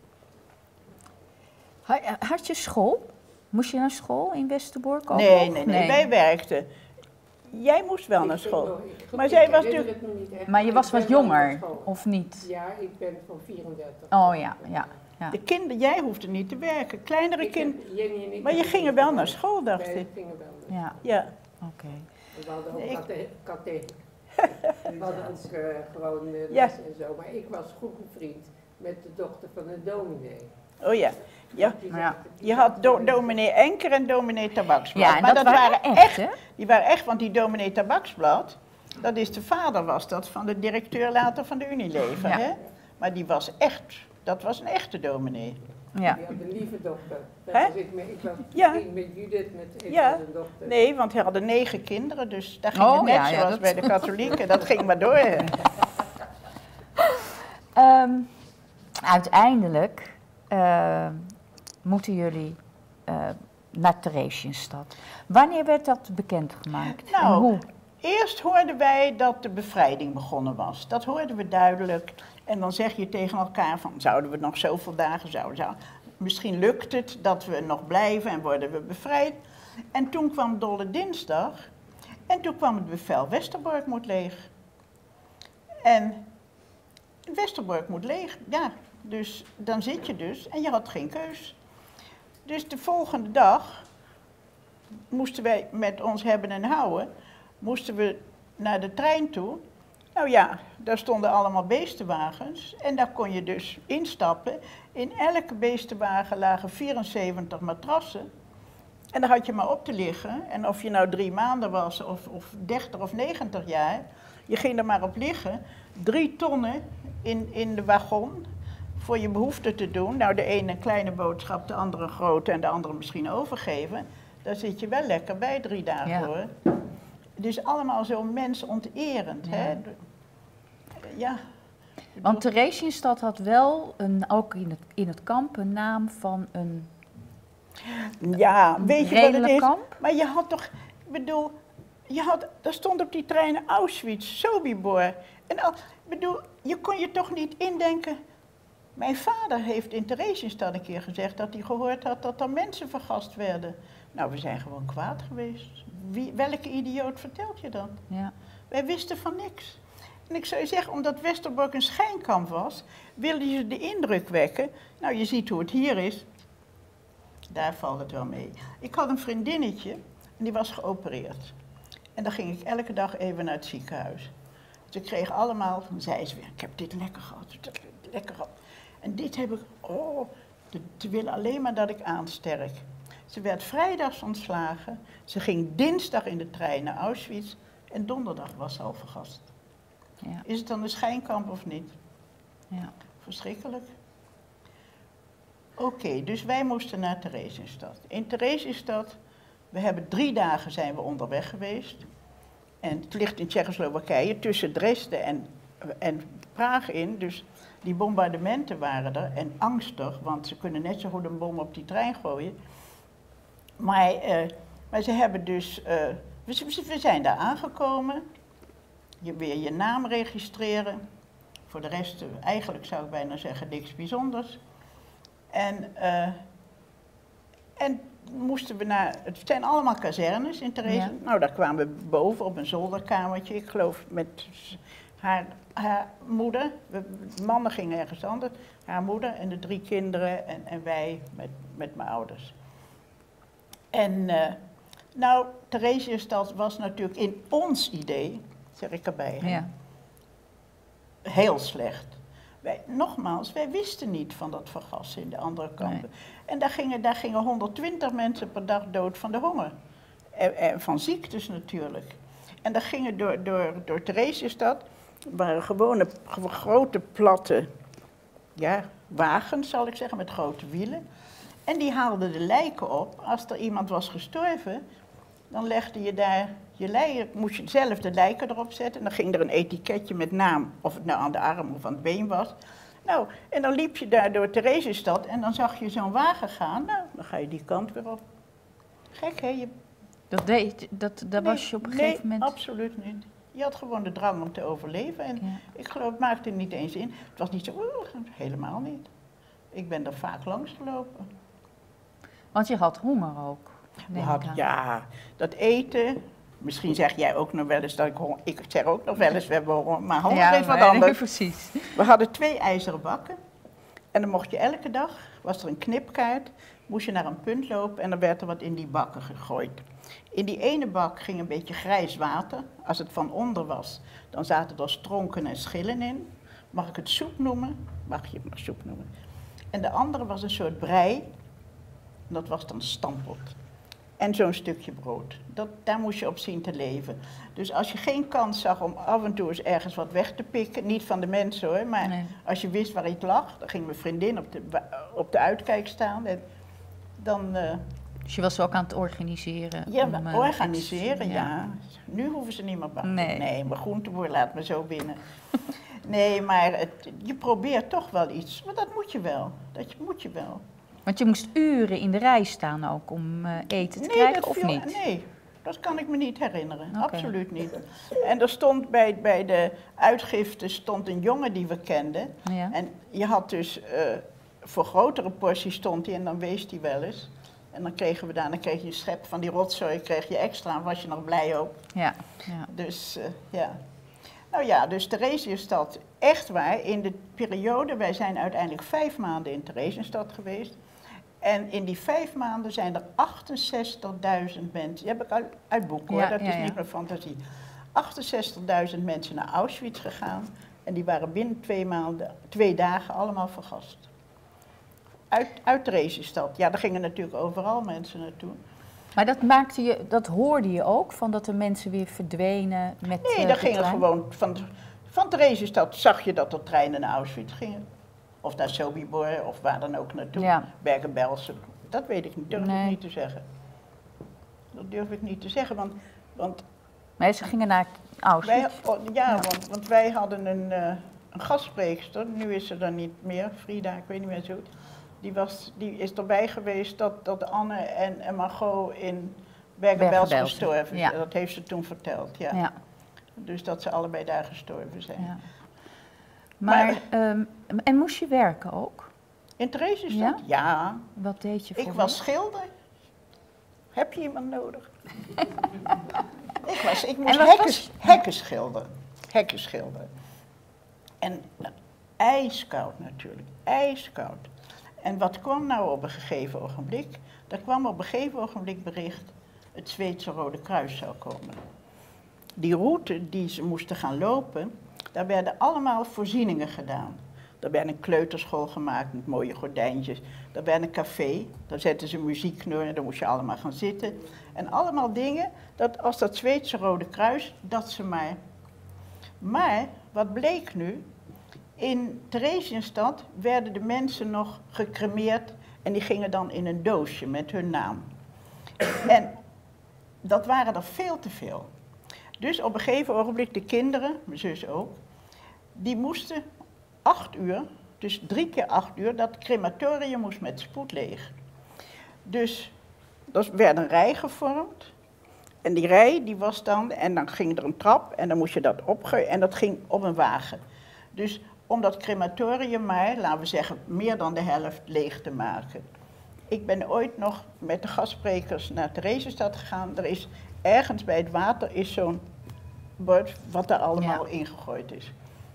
had je school? Moest je naar school in Westerbork? Ook nee, nog? nee, nee, wij werkten. Jij moest wel Ik naar school. Nog, ik, maar ik zij was herinner natuurlijk... het me niet echt, Maar je was ik wat ben wel naar jonger, school. of niet? Ja, ik ben van vierendertig. Oh ja, ja. ja. De kinderen, jij hoefde niet te werken. Kleinere Ik heb- kinderen. Jenny en ik Maar je hebben ging niet wel naar gewerkt. school, dacht Wij ik. gingen wel naar Ja, Ja. oké. Okay. We hadden ook Nee, ik- katte- katte- We hadden ook uh, gewoon uh, Ja. les en zo. Maar ik was goed bevriend met de dochter van een dominee. Oh ja. Ja. Die Maar ja. zat- die Je zat had do in- dominee Enker en dominee Tabaksblad. Ja, en maar dat, dat waren echt, hè? Die waren echt, want die dominee Tabaksblad, dat is de vader was dat van de directeur later van de Unilever, Ja. hè? Maar die was echt, dat was een echte dominee. Ja. Die had een lieve dochter. Dat Hè? was ik, mee, ik was Ja. vriend met Judith, met een Ja. van zijn dochter. Nee, want hij hadden negen kinderen, dus daar ging Oh, het net ja, ja, zoals dat- bij de katholieken. Dat ging maar door. Um, uiteindelijk uh, moeten jullie uh, naar Theresienstadt. Wanneer werd dat bekendgemaakt? Nou, en hoe? Eerst hoorden wij dat de bevrijding begonnen was. Dat hoorden we duidelijk. En dan zeg je tegen elkaar van, zouden we nog zoveel dagen zouden zou. Misschien lukt het dat we nog blijven en worden we bevrijd. En toen kwam Dolle Dinsdag. En toen kwam het bevel, Westerbork moet leeg. En Westerbork moet leeg, ja. Dus dan zit je dus en je had geen keus. Dus de volgende dag moesten wij met ons hebben en houden, moesten we naar de trein toe. Nou ja, daar stonden allemaal beestenwagens en daar kon je dus instappen. In elke beestenwagen lagen vierenzeventig matrassen. En daar had je maar op te liggen. En of je nou drie maanden was of, of dertig of negentig jaar, je ging er maar op liggen. Drie tonnen in, in de wagon voor je behoefte te doen. Nou, de ene een kleine boodschap, de andere een grote en de andere misschien overgeven. Daar zit je wel lekker bij drie dagen Ja. hoor. Dus allemaal zo mensonterend. Ja. Hè? Ja. Want Theresienstadt had wel, een, ook in het, in het kamp, een naam van een Ja, weet je wat het redelijk is? kamp. Maar je had toch, ik bedoel, je had, er stond op die treinen Auschwitz, Sobibor. En al, ik bedoel, je kon je toch niet indenken. Mijn vader heeft in Theresienstadt een keer gezegd dat hij gehoord had dat er mensen vergast werden. Nou, we zijn gewoon kwaad geweest. Wie, welke idioot vertelt je dat? Ja. Wij wisten van niks. En ik zou je zeggen, omdat Westerbork een schijnkamp was, wilden ze de indruk wekken. Nou, je ziet hoe het hier is. Daar valt het wel mee. Ik had een vriendinnetje en die was geopereerd. En dan ging ik elke dag even naar het ziekenhuis. Ze kreeg allemaal, dan zei ze weer, ik heb dit lekker gehad, dat lekker gehad. En dit heb ik, oh, ze willen alleen maar dat ik aansterk. Ze werd vrijdags ontslagen, ze ging dinsdag in de trein naar Auschwitz en donderdag was ze al vergast. Ja. Is het dan een schijnkamp of niet? Ja. Verschrikkelijk. Oké, okay, dus wij moesten naar Theresienstadt. In Theresienstadt, we hebben drie dagen zijn we onderweg geweest. En het ligt in Tsjechoslowakije tussen Dresden en, en Praag in. Dus die bombardementen waren er en angstig, want ze kunnen net zo goed een bom op die trein gooien. Maar, uh, maar ze hebben dus, uh, we, we zijn daar aangekomen. Je weer je naam registreren. Voor de rest, uh, eigenlijk zou ik bijna zeggen, niks bijzonders. En, uh, en moesten we naar, het zijn allemaal kazernes in Theresienstadt. Ja. Nou, daar kwamen we boven op een zolderkamertje, ik geloof met haar, haar moeder. We, mannen gingen ergens anders, haar moeder en de drie kinderen en, en wij met, met mijn ouders. En uh, nou, Theresienstadt was natuurlijk in ons idee, zeg ik erbij, Ja. heel slecht. wij, nogmaals, wij wisten niet van dat vergassen in de andere kampen. Nee. En daar gingen, daar gingen honderdtwintig mensen per dag dood van de honger. En, en van ziektes natuurlijk. En daar gingen door, door, door Theresienstadt, waren gewone grote platte ja, wagens, zal ik zeggen, met grote wielen. En die haalden de lijken op. Als er iemand was gestorven, dan legde je daar je lijken, moest je zelf de lijken erop zetten. En dan ging er een etiketje met naam, of het nou aan de arm of aan het been was. Nou, en dan liep je daar door Theresienstadt en dan zag je zo'n wagen gaan. Nou, dan ga je die kant weer op. Gek, hè? Je... Dat, deed, dat, dat nee, was je op een nee, gegeven moment... absoluut niet. Je had gewoon de drang om te overleven. En Ja. ik geloof, het maakte er niet eens in. Het was niet zo, oeh, helemaal niet. Ik ben er vaak langs gelopen. Want je had honger ook. We neem ik hadden, aan. ja, dat eten. Misschien zeg jij ook nog wel eens dat ik honger... Ik zeg ook nog wel eens, we hebben honger, maar honger is wat nee, anders. precies. We hadden twee ijzeren bakken. En dan mocht je elke dag, was er een knipkaart, moest je naar een punt lopen en dan werd er wat in die bakken gegooid. In die ene bak ging een beetje grijs water. Als het van onder was, dan zaten er stronken en schillen in. Mag ik het soep noemen? Mag je het maar soep noemen. En de andere was een soort brei. En dat was dan stampot. En zo'n stukje brood. Dat, daar moest je op zien te leven. Dus als je geen kans zag om af en toe eens ergens wat weg te pikken, niet van de mensen hoor, maar Nee. als je wist waar iets lag, dan ging mijn vriendin op de, op de uitkijk staan. En dan... Uh, Dus je was ook aan het organiseren? ja, om, uh, organiseren, iets- ja. Nu hoeven ze niet meer bang. Nee. Nee, mijn groenteboer laat me zo binnen. Nee, maar het, je probeert toch wel iets. Maar dat moet je wel. Dat je, moet je wel. Want je moest uren in de rij staan ook om uh, eten te nee, krijgen, dat of viel- niet? Nee, dat kan ik me niet herinneren. Oké. Absoluut niet. En er stond bij, bij de uitgifte stond een jongen die we kenden. Ja. En je had dus, uh, voor grotere porties stond hij en dan wees hij wel eens. En dan kregen we daar, dan kreeg je een schep van die rotzooi, kreeg je extra en was je nog blij ook. Ja, ja. Dus uh, ja. Nou ja, dus Theresienstadt, echt waar, in de periode, wij zijn uiteindelijk vijf maanden in Theresienstadt geweest. En in die vijf maanden zijn er achtenzestigduizend mensen, die heb ik uit, uit boek hoor, Ja, dat ja, is ja. niet meer fantasie. achtenzestigduizend mensen naar Auschwitz gegaan en die waren binnen twee maanden, twee dagen allemaal vergast. Uit, uit Theresienstadt, ja, daar gingen natuurlijk overal mensen naartoe. Maar dat maakte je, dat hoorde je ook, van dat de mensen weer verdwenen met Nee, uh, daar de gingen trein? gewoon, van, van Theresienstadt zag je dat er treinen naar Auschwitz gingen. Of naar Sobibor, of waar dan ook naartoe. Ja. Bergen-Belsen, dat weet ik niet, durf Nee. ik niet te zeggen. Dat durf ik niet te zeggen, want, want Nee, ze gingen naar wij, Auschwitz. oh, ja, Ja. Want, want wij hadden een, uh, een gastspreekster, nu is ze er niet meer, Frida, ik weet niet meer zo goed. Die, was, die is erbij geweest dat, dat Anne en, en Margot in Bergen-Belsen Bergen-Belsen, gestorven ja. zijn. Dat heeft ze toen verteld, ja. Ja, Dus dat ze allebei daar gestorven zijn. ja. Maar, Maar- ehm, en moest je werken ook? In Theresienstadt? Ja. Wat deed je voor Ik was schilder. Heb je iemand nodig? ik, was, ik moest En wat hekken, was- hekken schilderen. Hekken schilderen. En nou, ijskoud natuurlijk. Ijskoud. En wat kwam nou op een gegeven ogenblik? Er kwam op een gegeven ogenblik bericht, het Zweedse Rode Kruis zou komen. Die route die ze moesten gaan lopen, daar werden allemaal voorzieningen gedaan. Er werd een kleuterschool gemaakt met mooie gordijntjes. Er werd een café, daar zetten ze muziek neer, daar moest je allemaal gaan zitten. En allemaal dingen, dat als dat Zweedse Rode Kruis, dat ze maar... Maar, wat bleek nu? In Theresienstadt werden de mensen nog gecremeerd en die gingen dan in een doosje met hun naam. En dat waren er veel te veel. Dus op een gegeven ogenblik, de kinderen, mijn zus ook, die moesten acht uur, dus drie keer acht uur, dat crematorium moest met spoed leeg. Dus er werd een rij gevormd. En die rij, die was dan, en dan ging er een trap en dan moest je dat opgooien en dat ging op een wagen. Dus om dat crematorium maar, laten we zeggen, meer dan de helft leeg te maken. Ik ben ooit nog met de gastsprekers naar Theresienstadt gegaan. Er is ergens bij het water is zo'n bord wat daar allemaal Ja. ingegooid is.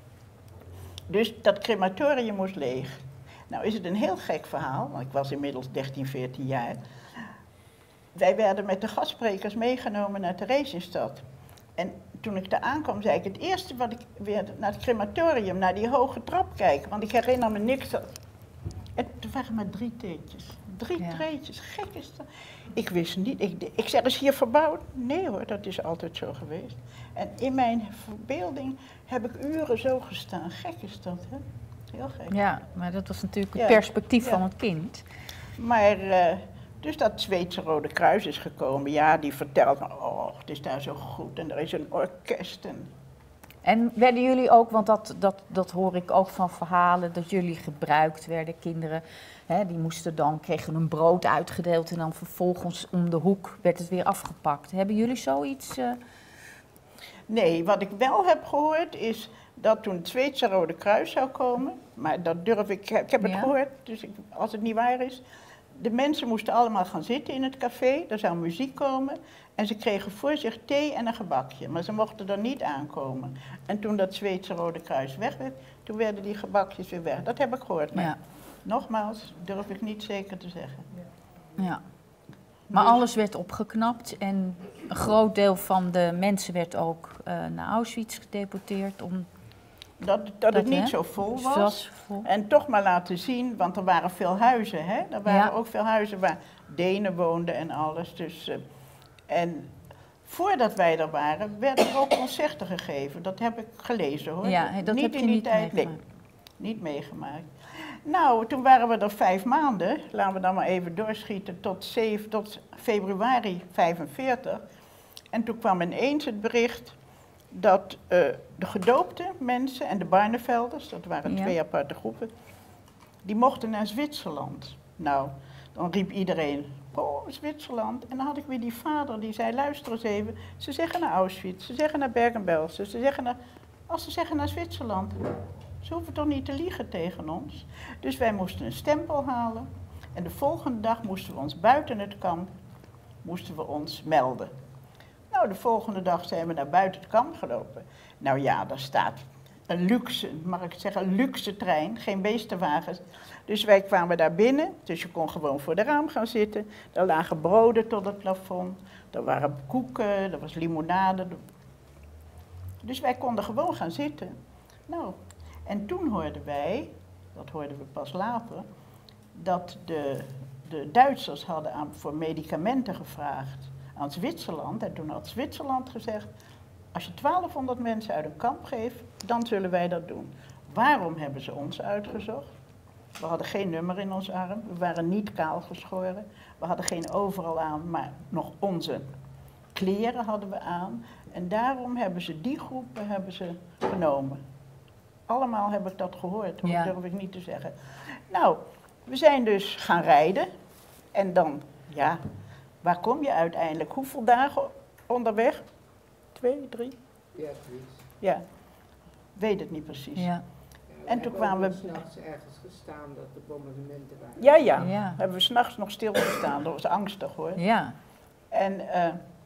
Dus dat crematorium moest leeg. Nou is het een heel gek verhaal, want ik was inmiddels dertien, veertien jaar. Wij werden met de gastsprekers meegenomen naar Theresienstadt. En toen ik daar aankwam, zei ik het eerste wat ik weer naar het crematorium, naar die hoge trap kijken, want ik herinner me niks. En er waren maar drie treetjes. Drie Ja. treetjes, gek is dat. Ik wist niet, ik, ik zeg, is hier verbouwd? Nee hoor, dat is altijd zo geweest. En in mijn verbeelding heb ik uren zo gestaan. Gek is dat, hè? Heel gek. Ja, maar dat was natuurlijk het Ja. perspectief Ja. van het kind. Maar, uh, dus dat Zweedse Rode Kruis is gekomen. Ja, die vertelt me, oh, het is daar zo goed en er is een orkest. En En werden jullie ook, want dat, dat, dat hoor ik ook van verhalen, dat jullie gebruikt werden, kinderen. Hè, die moesten dan, kregen een brood uitgedeeld en dan vervolgens om de hoek werd het weer afgepakt. Hebben jullie zoiets? Uh... Nee, wat ik wel heb gehoord is dat toen het Zweedse Rode Kruis zou komen, maar dat durf ik, ik heb het Ja. gehoord, dus ik, als het niet waar is. De mensen moesten allemaal gaan zitten in het café, er zou muziek komen en ze kregen voor zich thee en een gebakje, maar ze mochten er niet aankomen. En toen dat Zweedse Rode Kruis weg werd, toen werden die gebakjes weer weg. Dat heb ik gehoord, maar Ja. nogmaals, durf ik niet zeker te zeggen. Ja. Maar Dus- alles werd opgeknapt en een groot deel van de mensen werd ook uh, naar Auschwitz gedeporteerd om Dat, dat, Dat, het niet hè? zo vol het was. was vol. En toch maar laten zien, want er waren veel huizen, hè? Er waren Ja. ook veel huizen waar Denen woonden en alles. Dus, uh, en voordat wij er waren, werden er ook concerten gegeven. Dat heb ik gelezen, hoor. Ja, dat niet heb je in die niet tijd, nee, meegemaakt. niet meegemaakt. Nou, toen waren we er vijf maanden. Laten we dan maar even doorschieten tot, zeven, tot februari vijfenveertig. En toen kwam ineens het bericht dat uh, de gedoopte mensen en de Barnevelders, dat waren Ja. twee aparte groepen, die mochten naar Zwitserland. Nou, dan riep iedereen, oh, Zwitserland. En dan had ik weer die vader die zei, luister eens even, ze zeggen naar Auschwitz, ze zeggen naar Bergen-Belsen, ze zeggen naar, als ze zeggen naar Zwitserland, ze hoeven toch niet te liegen tegen ons. Dus wij moesten een stempel halen en de volgende dag moesten we ons buiten het kamp, moesten we ons melden. Nou, de volgende dag zijn we naar buiten het kamp gelopen. Nou ja, daar staat een luxe, mag ik het zeggen, een luxe trein, geen beestenwagens. Dus wij kwamen daar binnen, dus je kon gewoon voor de raam gaan zitten. Er lagen broden tot het plafond, er waren koeken, er was limonade. Dus wij konden gewoon gaan zitten. Nou, en toen hoorden wij, dat hoorden we pas later, dat de, de Duitsers hadden aan, voor medicamenten gevraagd aan Zwitserland. En toen had Zwitserland gezegd, als je twaalfhonderd mensen uit een kamp geeft, dan zullen wij dat doen. Waarom hebben ze ons uitgezocht? We hadden geen nummer in ons arm, we waren niet kaal geschoren, we hadden geen overal aan, maar nog onze kleren hadden we aan. En daarom hebben ze die groepen hebben ze genomen. Allemaal heb ik dat gehoord, dat Ja. durf ik niet te zeggen. Nou, we zijn dus gaan rijden en dan, ja, waar kom je uiteindelijk? Hoeveel dagen onderweg? Twee, drie? Ja, zoiets. Ja, weet het niet precies. Ja. Ja, En toen kwamen we- s'nachts ergens gestaan dat de bombardementen waren. Ja, ja, Ja. hebben we s'nachts nog stilgestaan, dat was angstig hoor. Ja. En, uh,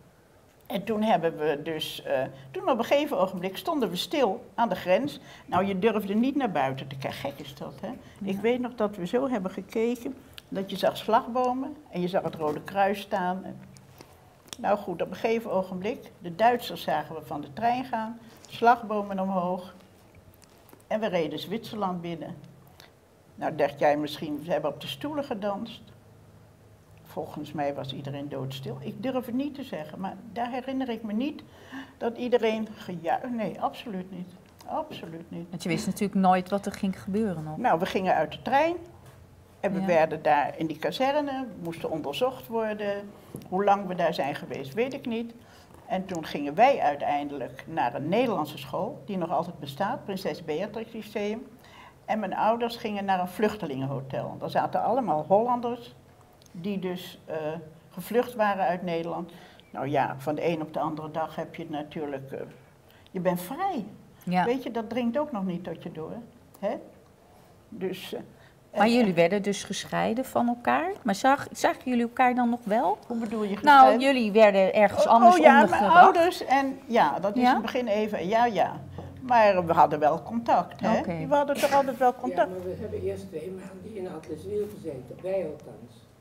en toen hebben we dus, uh, toen op een gegeven ogenblik stonden we stil aan de grens. Nou, je durfde niet naar buiten te kijken, gek is dat hè. Ja. Ik weet nog dat we zo hebben gekeken, dat je zag slagbomen en je zag het Rode Kruis staan. En, nou goed, op een gegeven ogenblik, de Duitsers zagen we van de trein gaan, slagbomen omhoog. En we reden Zwitserland binnen. Nou, dacht jij misschien, ze hebben op de stoelen gedanst. Volgens mij was iedereen doodstil. Ik durf het niet te zeggen, maar daar herinner ik me niet dat iedereen gejuicht. Nee, absoluut niet. Absoluut niet. Want je wist natuurlijk nooit wat er ging gebeuren nog. Nou, we gingen uit de trein en we Ja. werden daar in die kazerne, moesten onderzocht worden. Hoe lang we daar zijn geweest, weet ik niet. En toen gingen wij uiteindelijk naar een Nederlandse school, die nog altijd bestaat, Prinses Beatrix Lyceum. En mijn ouders gingen naar een vluchtelingenhotel. Daar zaten allemaal Hollanders, die dus uh, gevlucht waren uit Nederland. Nou ja, van de een op de andere dag heb je het natuurlijk, uh, je bent vrij. Ja. Weet je, dat dringt ook nog niet tot je door. Hè? Dus, uh, Maar en- jullie werden dus gescheiden van elkaar. Maar zag, zagen jullie elkaar dan nog wel? Hoe bedoel je Nou, gescheiden? jullie werden ergens Oh, anders oh ja, mijn ondergebracht. ouders en ja, dat is Ja? in het begin even, ja, ja. Maar we hadden wel contact, hè? Oké. We hadden toch altijd wel Ja, contact. maar we hebben eerst twee maanden in Atlaswiel gezeten, wij althans.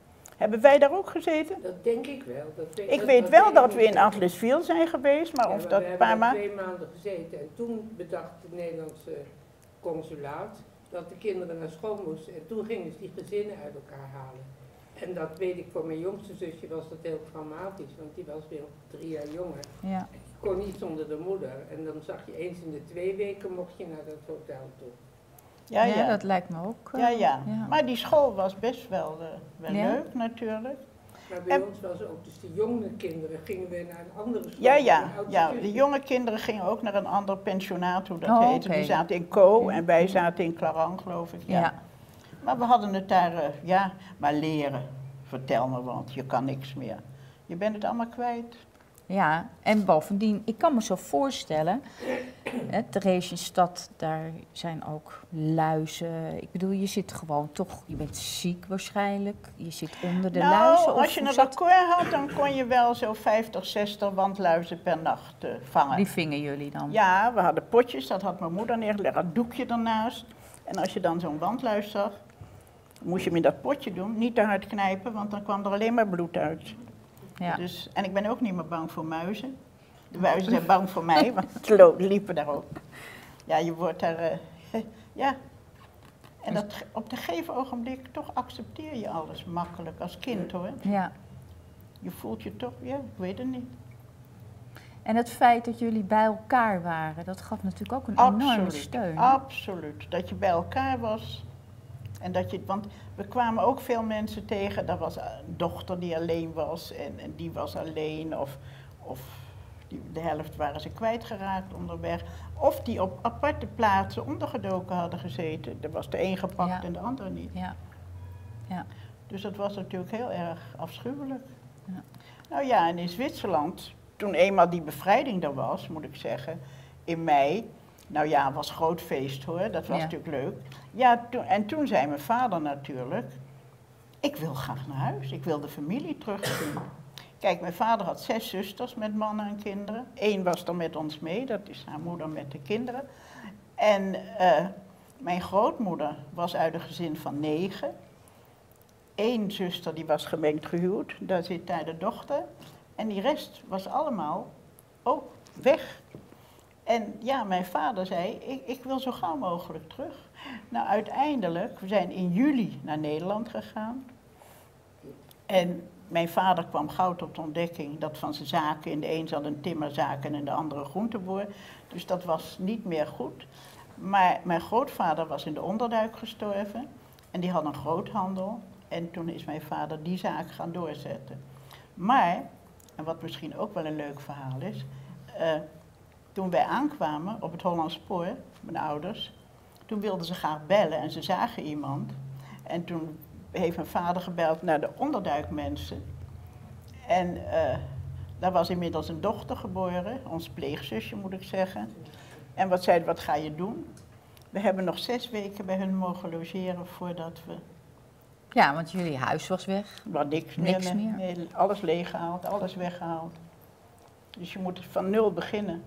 Hebben wij daar ook gezeten? Dat denk ik wel. Dat weet, Ik dat, weet dat wel weet dat ik we in niet. Atlasville zijn geweest, maar Ja, of maar dat we een hebben paar daar maanden... twee maanden gezeten en toen bedacht het Nederlandse consulaat dat de kinderen naar school moesten. En toen gingen ze die gezinnen uit elkaar halen. En dat weet ik, voor mijn jongste zusje was dat heel traumatisch, want die was weer drie jaar jonger. Ja. Die kon niet zonder de moeder. En dan zag je eens in de twee weken mocht je naar dat hotel toe. Ja, Ja, ja. dat lijkt me ook. eh, Ja, ja. ja. Maar die school was best wel, uh, wel Ja. leuk natuurlijk. Maar bij En- ons was ook, dus de jonge kinderen gingen weer naar een andere school. Ja, Mijn ja, oudste ja. zusje. De jonge kinderen gingen ook naar een ander pensionaat, hoe dat Oh, heette. oké. Die zaten in Co Oké. en wij zaten in Clarang, geloof ik. Ja. Ja. Maar we hadden het daar, uh, ja, maar leren. Vertel me, want je kan niks meer. Je bent het allemaal kwijt. Ja, en bovendien, ik kan me zo voorstellen, hè, Theresienstadt, daar zijn ook luizen. Ik bedoel, je zit gewoon toch, je bent ziek waarschijnlijk, je zit onder de nou, luizen. of als je hoe een zat- record had, dan kon je wel zo vijftig, zestig wandluizen per nacht uh, vangen. Die vingen jullie dan? Ja, we hadden potjes, dat had mijn moeder neergelegd, een doekje ernaast. En als je dan zo'n wandluis zag, moest je hem in dat potje doen, niet te hard knijpen, want dan kwam er alleen maar bloed uit. Ja. Dus, en ik ben ook niet meer bang voor muizen. De muizen zijn bang voor mij, want ze lo- liepen daar ook. Ja, je wordt daar, eh, ja. En dat, ge- op een gegeven ogenblik, toch accepteer je alles makkelijk als kind hoor. Ja. Je voelt je toch, ja, ik weet het niet. En het feit dat jullie bij elkaar waren, dat gaf natuurlijk ook een enorme Absoluut, steun. hè? absoluut. Dat je bij elkaar was. En dat je, want we kwamen ook veel mensen tegen, dat was een dochter die alleen was en, en die was alleen. Of, of die, de helft waren ze kwijtgeraakt onderweg. Of die op aparte plaatsen ondergedoken hadden gezeten. Er was de een gepakt Ja. en de ander niet. Ja. Ja. Dus dat was natuurlijk heel erg afschuwelijk. Ja. Nou ja, en in Zwitserland, toen eenmaal die bevrijding er was, moet ik zeggen, in mei. Nou ja, was groot feest hoor, dat was Ja. natuurlijk leuk. Ja, toen, en toen zei mijn vader natuurlijk, ik wil graag naar huis, ik wil de familie terugzien. Kijk, mijn vader had zes zusters met mannen en kinderen. Eén was er met ons mee, dat is haar moeder met de kinderen. En eh, mijn grootmoeder was uit een gezin van negen. Eén zuster die was gemengd gehuwd, daar zit daar de dochter. En die rest was allemaal ook weg. En ja, mijn vader zei, ik, ik wil zo gauw mogelijk terug. Nou, uiteindelijk, we zijn in juli naar Nederland gegaan. En mijn vader kwam gauw tot ontdekking dat van zijn zaken, in de een zat een timmerzaak en in de andere groenteboer. Dus dat was niet meer goed. Maar mijn grootvader was in de Onderduik gestorven en die had een groothandel. En toen is mijn vader die zaak gaan doorzetten. Maar, en wat misschien ook wel een leuk verhaal is, uh, toen wij aankwamen op het Hollands Spoor, mijn ouders, toen wilden ze graag bellen en ze zagen iemand. En toen heeft mijn vader gebeld naar de Onderduikmensen. En uh, daar was inmiddels een dochter geboren, ons pleegzusje moet ik zeggen. En wat zei, wat ga je doen? We hebben nog zes weken bij hun mogen logeren voordat we... Ja, want jullie huis was weg. Maar niks, Niks meer, meer. nee, nee, alles leeggehaald, alles weggehaald. Dus je moet van nul beginnen.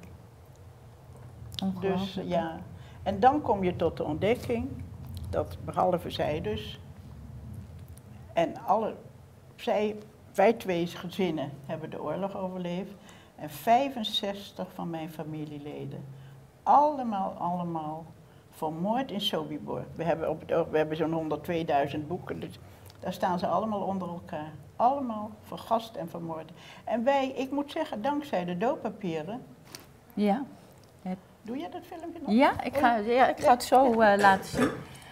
Dus Ongelooflijk. ja, en dan kom je tot de ontdekking dat behalve zij dus, en alle, zij, wij twee gezinnen hebben de oorlog overleefd en vijfenzestig van mijn familieleden, allemaal, allemaal vermoord in Sobibor. We hebben, op het, oog- we hebben zo'n honderdtweeduizend boeken, dus daar staan ze allemaal onder elkaar. Allemaal vergast en vermoord. En wij, ik moet zeggen, dankzij de doodpapieren, Ja. doe jij dat filmpje nog? Ja, ik ga, ja, ik ga het zo eh, laten zien.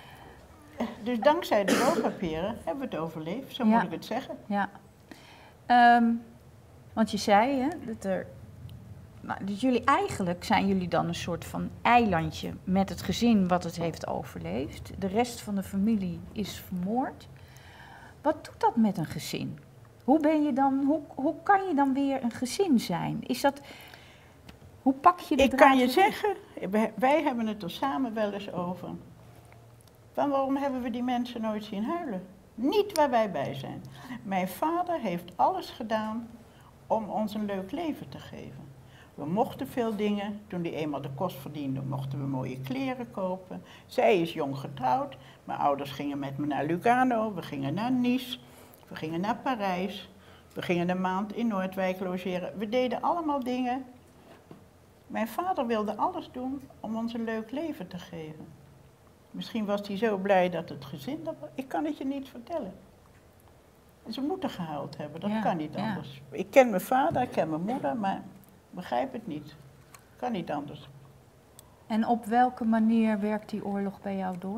Dus dankzij de doodpapieren hebben we het overleefd, zo Ja. moet ik het zeggen. Ja. Ehm, want je zei hè, dat er. Nou, dus jullie eigenlijk zijn jullie dan een soort van eilandje met het gezin wat het heeft overleefd. De rest van de familie is vermoord. Wat doet dat met een gezin? Hoe ben je dan? Hoe, hoe kan je dan weer een gezin zijn? Is dat? Hoe pak je de Ik kan draad je weer? zeggen, wij- wij hebben het er samen wel eens over. Van waarom hebben we die mensen nooit zien huilen? Niet waar wij bij zijn. Mijn vader heeft alles gedaan om ons een leuk leven te geven. We mochten veel dingen, toen hij eenmaal de kost verdiende, mochten we mooie kleren kopen. Zij is jong getrouwd, mijn ouders gingen met me naar Lugano, we gingen naar Nice. We gingen naar Parijs. We gingen een maand in Noordwijk logeren. We deden allemaal dingen. Mijn vader wilde alles doen om ons een leuk leven te geven. Misschien was hij zo blij dat het gezin er was. Ik kan het je niet vertellen. Ze moeten gehuild hebben, dat Ja, kan niet ja. anders. Ik ken mijn vader, ik ken mijn moeder, maar ik begrijp het niet. Kan niet anders. En op welke manier werkt die oorlog bij jou door?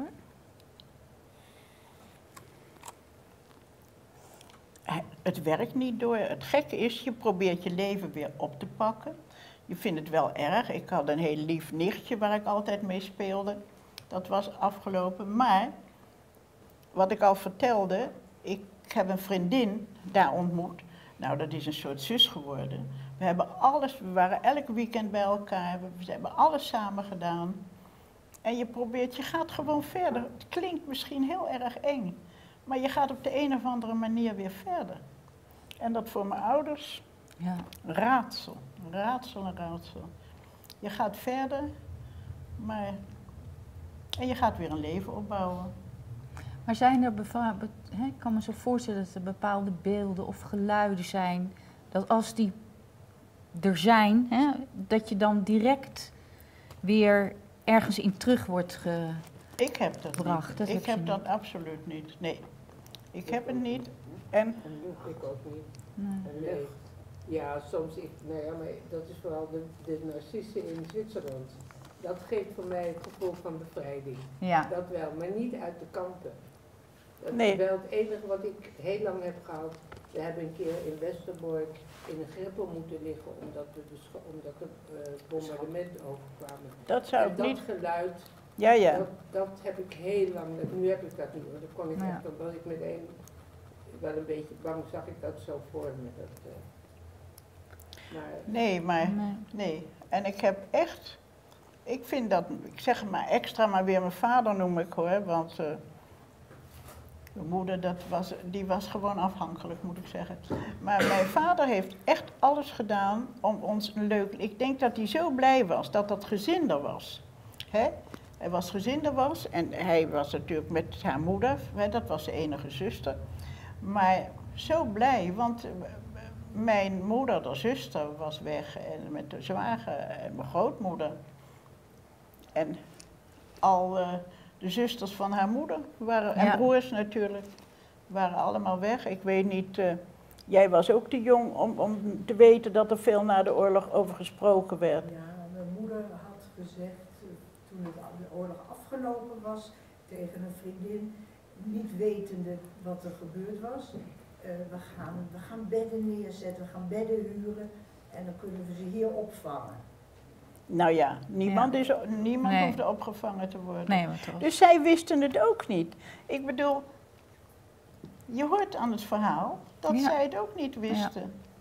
Het werkt niet door. Het gekke is, je probeert je leven weer op te pakken. Je vindt het wel erg. Ik had een heel lief nichtje waar ik altijd mee speelde. Dat was afgelopen. Maar, wat ik al vertelde, ik heb een vriendin daar ontmoet. Nou, dat is een soort zus geworden. We hebben alles, we waren elk weekend bij elkaar. We hebben alles samen gedaan. En je probeert, je gaat gewoon verder. Het klinkt misschien heel erg eng. Maar je gaat op de een of andere manier weer verder. En dat voor mijn ouders, Ja. raadsel, raadsel en raadsel. Je gaat verder, maar... En je gaat weer een leven opbouwen. Maar zijn er, beva- be- hè, ik kan me zo voorstellen dat er bepaalde beelden of geluiden zijn, dat als die er zijn, hè, dat je dan direct weer ergens in terug wordt ge... Ik heb dat Bracht, niet. dat Ik heb je heb niet. dat absoluut niet. Nee, ik heb het niet. En Ik ook niet. Nee. Nee. Ja, soms, ik, nou ja, maar dat is vooral de, de narcissen in Zwitserland. Dat geeft voor mij het gevoel van bevrijding. Ja. Dat wel, maar niet uit de kampen. Dat Nee. is wel het enige wat ik heel lang heb gehad. We hebben een keer in Westerbork in een greppel moeten liggen omdat, we de scho- omdat er uh, bombardementen overkwamen. dat zou En ik dat niet... geluid, Ja, ja. dat, dat heb ik heel lang, nu heb ik dat niet hoor. Dat kon ik Ja. echt, omdat ik meteen wel een beetje bang zag ik dat zo voor me. Dat, uh, maar, Nee, maar... Nee. Nee. En ik heb echt... Ik vind dat... Ik zeg het maar extra, maar weer mijn vader noem ik hoor. Want... Uh, mijn moeder, dat was, die was gewoon afhankelijk, moet ik zeggen. Maar mijn vader heeft echt alles gedaan om ons een leuk... Ik denk dat hij zo blij was dat dat gezin er was. Hè? Hij was gezin er was en hij was natuurlijk met haar moeder, hè, dat was de enige zuster. Maar zo blij, want mijn moeder, de zuster, was weg en met de zwager en mijn grootmoeder. En al... Uh, De zusters van haar moeder waren, en Ja. broers natuurlijk, waren allemaal weg. Ik weet niet, uh, jij was ook te jong om, om te weten dat er veel na de oorlog over gesproken werd. Ja, mijn moeder had gezegd, uh, toen het al- de oorlog afgelopen was, tegen een vriendin, niet wetende wat er gebeurd was. Uh, we, gaan, we gaan bedden neerzetten, we gaan bedden huren en dan kunnen we ze hier opvangen. Nou ja, niemand, Ja. Is, niemand Nee. hoefde opgevangen te worden. Nee, maar toch. Dus zij wisten het ook niet. Ik bedoel, je hoort aan het verhaal dat Ja. zij het ook niet wisten.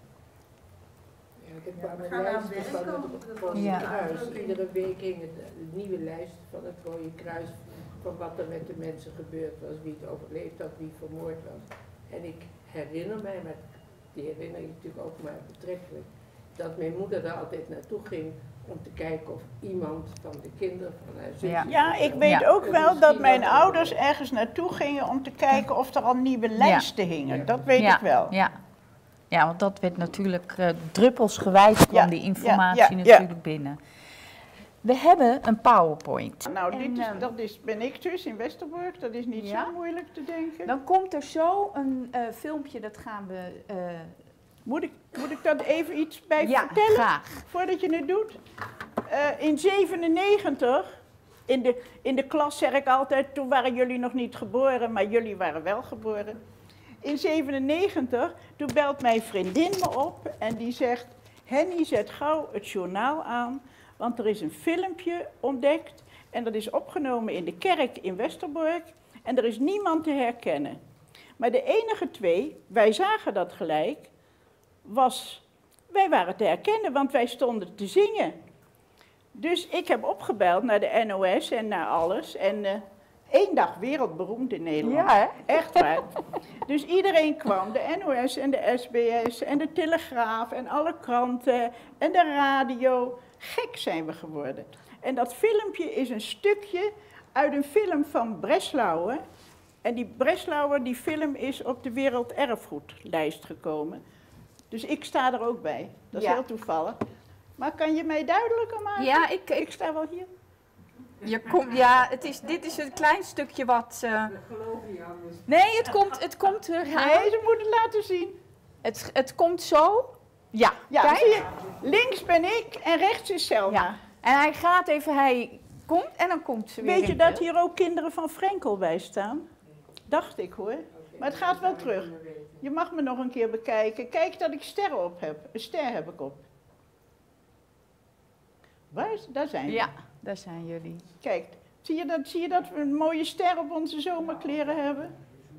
ja, er Ja, kwamen we gaan aan lijsten het van werk het komen. Rode Ja. Kruis. Iedere week ging het, een nieuwe lijst van het Rode Kruis van wat er met de mensen gebeurd was, wie het overleefd had, wie vermoord was. En ik herinner mij, maar die herinner je natuurlijk ook maar betrekkelijk, dat mijn moeder daar altijd naartoe ging om te kijken of iemand van de kinderen van haar zus... Ja. Ja, ik weet Ja. ook wel dat mijn ouders ergens naartoe gingen om te kijken of er al nieuwe lijsten hingen. Ja. Dat weet ja. ik wel. Ja. Ja, want dat werd natuurlijk uh, druppelsgewijs kwam Ja, die ja, informatie ja, natuurlijk ja. binnen. We hebben een PowerPoint. Nou, En, dit is, ehm, dat is, ben ik dus in Westerbork, dat is niet Ja. zo moeilijk te denken. Dan komt er zo een eh, filmpje, dat gaan we... eh, Moet ik, moet ik dat even iets bij ja, vertellen, graag. voordat je het doet? Uh, in zevenennegentig, in de, in de klas zeg ik altijd, toen waren jullie nog niet geboren, maar jullie waren wel geboren. In zevenennegentig, toen belt mijn vriendin me op en die zegt, Henny, zet gauw het journaal aan, want er is een filmpje ontdekt en dat is opgenomen in de kerk in Westerbork en er is niemand te herkennen. Maar de enige twee, wij zagen dat gelijk, was, wij waren te herkennen, want wij stonden te zingen. Dus ik heb opgebeld naar de N O S en naar alles en uh, één dag wereldberoemd in Nederland. Ja, hè? Echt waar. Dus iedereen kwam, de N O S en de S B S en de Telegraaf en alle kranten en de radio. Gek zijn we geworden. En dat filmpje is een stukje uit een film van Breslauer. En die Breslauer, die film is op de werelderfgoedlijst gekomen. Dus ik sta er ook bij. Dat is Ja. heel toevallig. Maar kan je mij duidelijker maken? Ja, ik, Ik ik, sta wel hier. je komt, ja het is, dit is een klein stukje wat... eh, Dat geloof je anders. nee, het komt, het komt eraan. Nee, ze moeten het laten zien. Het, het komt zo. Ja, Ja, kijk. zie je? Links ben ik en rechts is Selma. Ja. En hij gaat even, hij komt en dan komt ze weer Weet je in dat beeld. hier ook kinderen van Frenkel bij staan? Dacht ik hoor. Maar het gaat wel terug. Je mag me nog een keer bekijken. Kijk dat ik sterren op heb. Een ster heb ik op. Waar is, daar zijn we. Ja, daar zijn jullie. Kijk, zie je, dat, zie je dat we een mooie ster op onze zomerkleren hebben?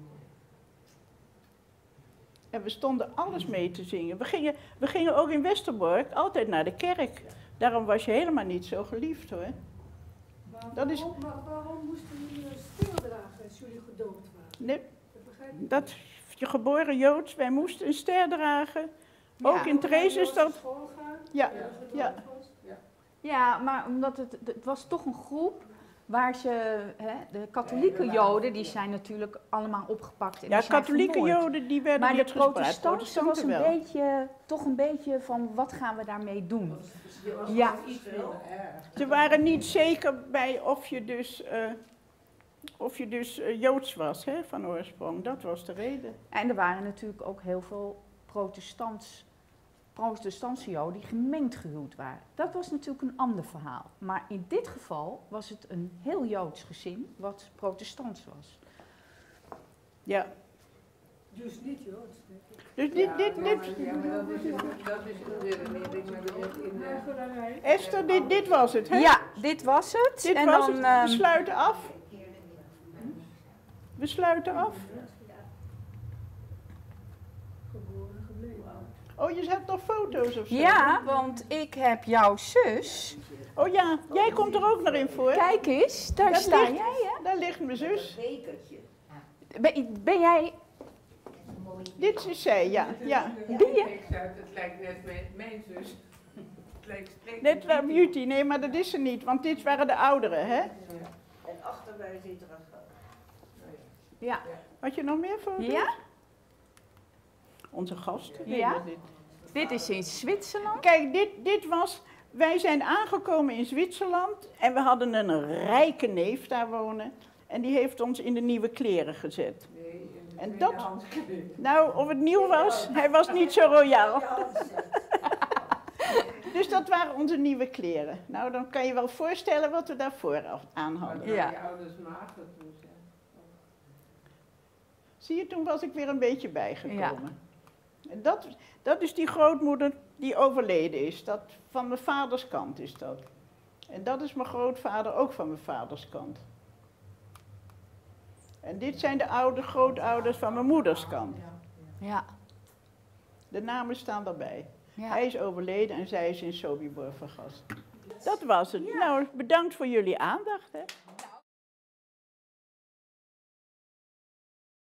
En we stonden alles mee te zingen. We gingen, we gingen ook in Westerbork altijd naar de kerk. Daarom was je helemaal niet zo geliefd hoor. Dat is- Waarom, waar- waarom moesten jullie een stil dragen als jullie gedoopt waren? Nee, Dat begrijp ik niet. dat je geboren Joods, wij moesten een ster dragen. Ook Ja. in Theresienstad. School gaan? Ja, als het ja. gedoopt was? Ja, maar omdat het, het was toch een groep waar ze, hè, de katholieke joden, die zijn natuurlijk allemaal opgepakt en Ja, die zijn katholieke vermoord. joden die werden Maar de niet gespaard. protestanten was een wel. beetje, toch een beetje van, wat gaan we daarmee doen? Je was Ja. iets minder erg. Ze waren niet zeker bij of je dus, eh, of je dus eh, Joods was hè, van oorsprong. Dat was de reden. En er waren natuurlijk ook heel veel protestants, protestantse joden die gemengd gehuwd waren. Dat was natuurlijk een ander verhaal. Maar in dit geval was het een heel Joods gezin wat protestants was. Ja. Dus niet Joods, denk ik. Dus dit, Ja, dit, ja, dit. maar- ja, maar dat is, dat is een redenering, maar dat is in de... Eigenarij. Esther, dit, dit was het, hè? Ja, dit was het. Dit en was dan, het. ehm, We sluiten af. We sluiten af. Geboren, gebleven. Oh, je hebt nog foto's of zo? ja, want ik heb jouw zus. Oh ja, jij komt er ook nog in voor. Kijk eens, daar Dat sta ligt- jij, hè? Daar ligt mijn zus. Ben, ben jij... Dit is zij, ja. ja. Ben je... Ik zei, het lijkt net mijn, mijn zus. Het lijkt strikt. Net waar Beauty, nee, maar dat is ze niet, want dit waren de ouderen, hè? En achterbij zit er een Ja. Had je nog meer foto's? Ja? Onze gasten. Ja. deden dit. Dit is in Zwitserland. Kijk, dit, dit was... Wij zijn aangekomen in Zwitserland en we hadden een rijke neef daar wonen. En die heeft ons in de nieuwe kleren gezet. Nee, in de En dat- tweedehands. Nou, of het nieuw was, hij was niet zo royaal. Dus dat waren onze nieuwe kleren. Nou, dan kan je wel voorstellen wat we daarvoor af- aan Maar hadden. waren Ja. je ouders mager toen, zeg. Zie je, toen was ik weer een beetje bijgekomen. En dat, dat is die grootmoeder die overleden is. Dat, van mijn vaders kant is dat. En dat is mijn grootvader ook van mijn vaders kant. En dit zijn de oude grootouders van mijn moeders kant. Ja. De namen staan daarbij. Ja. Hij is overleden en zij is in Sobibor vergast. Dat was het. Nou, bedankt voor jullie aandacht. Hè.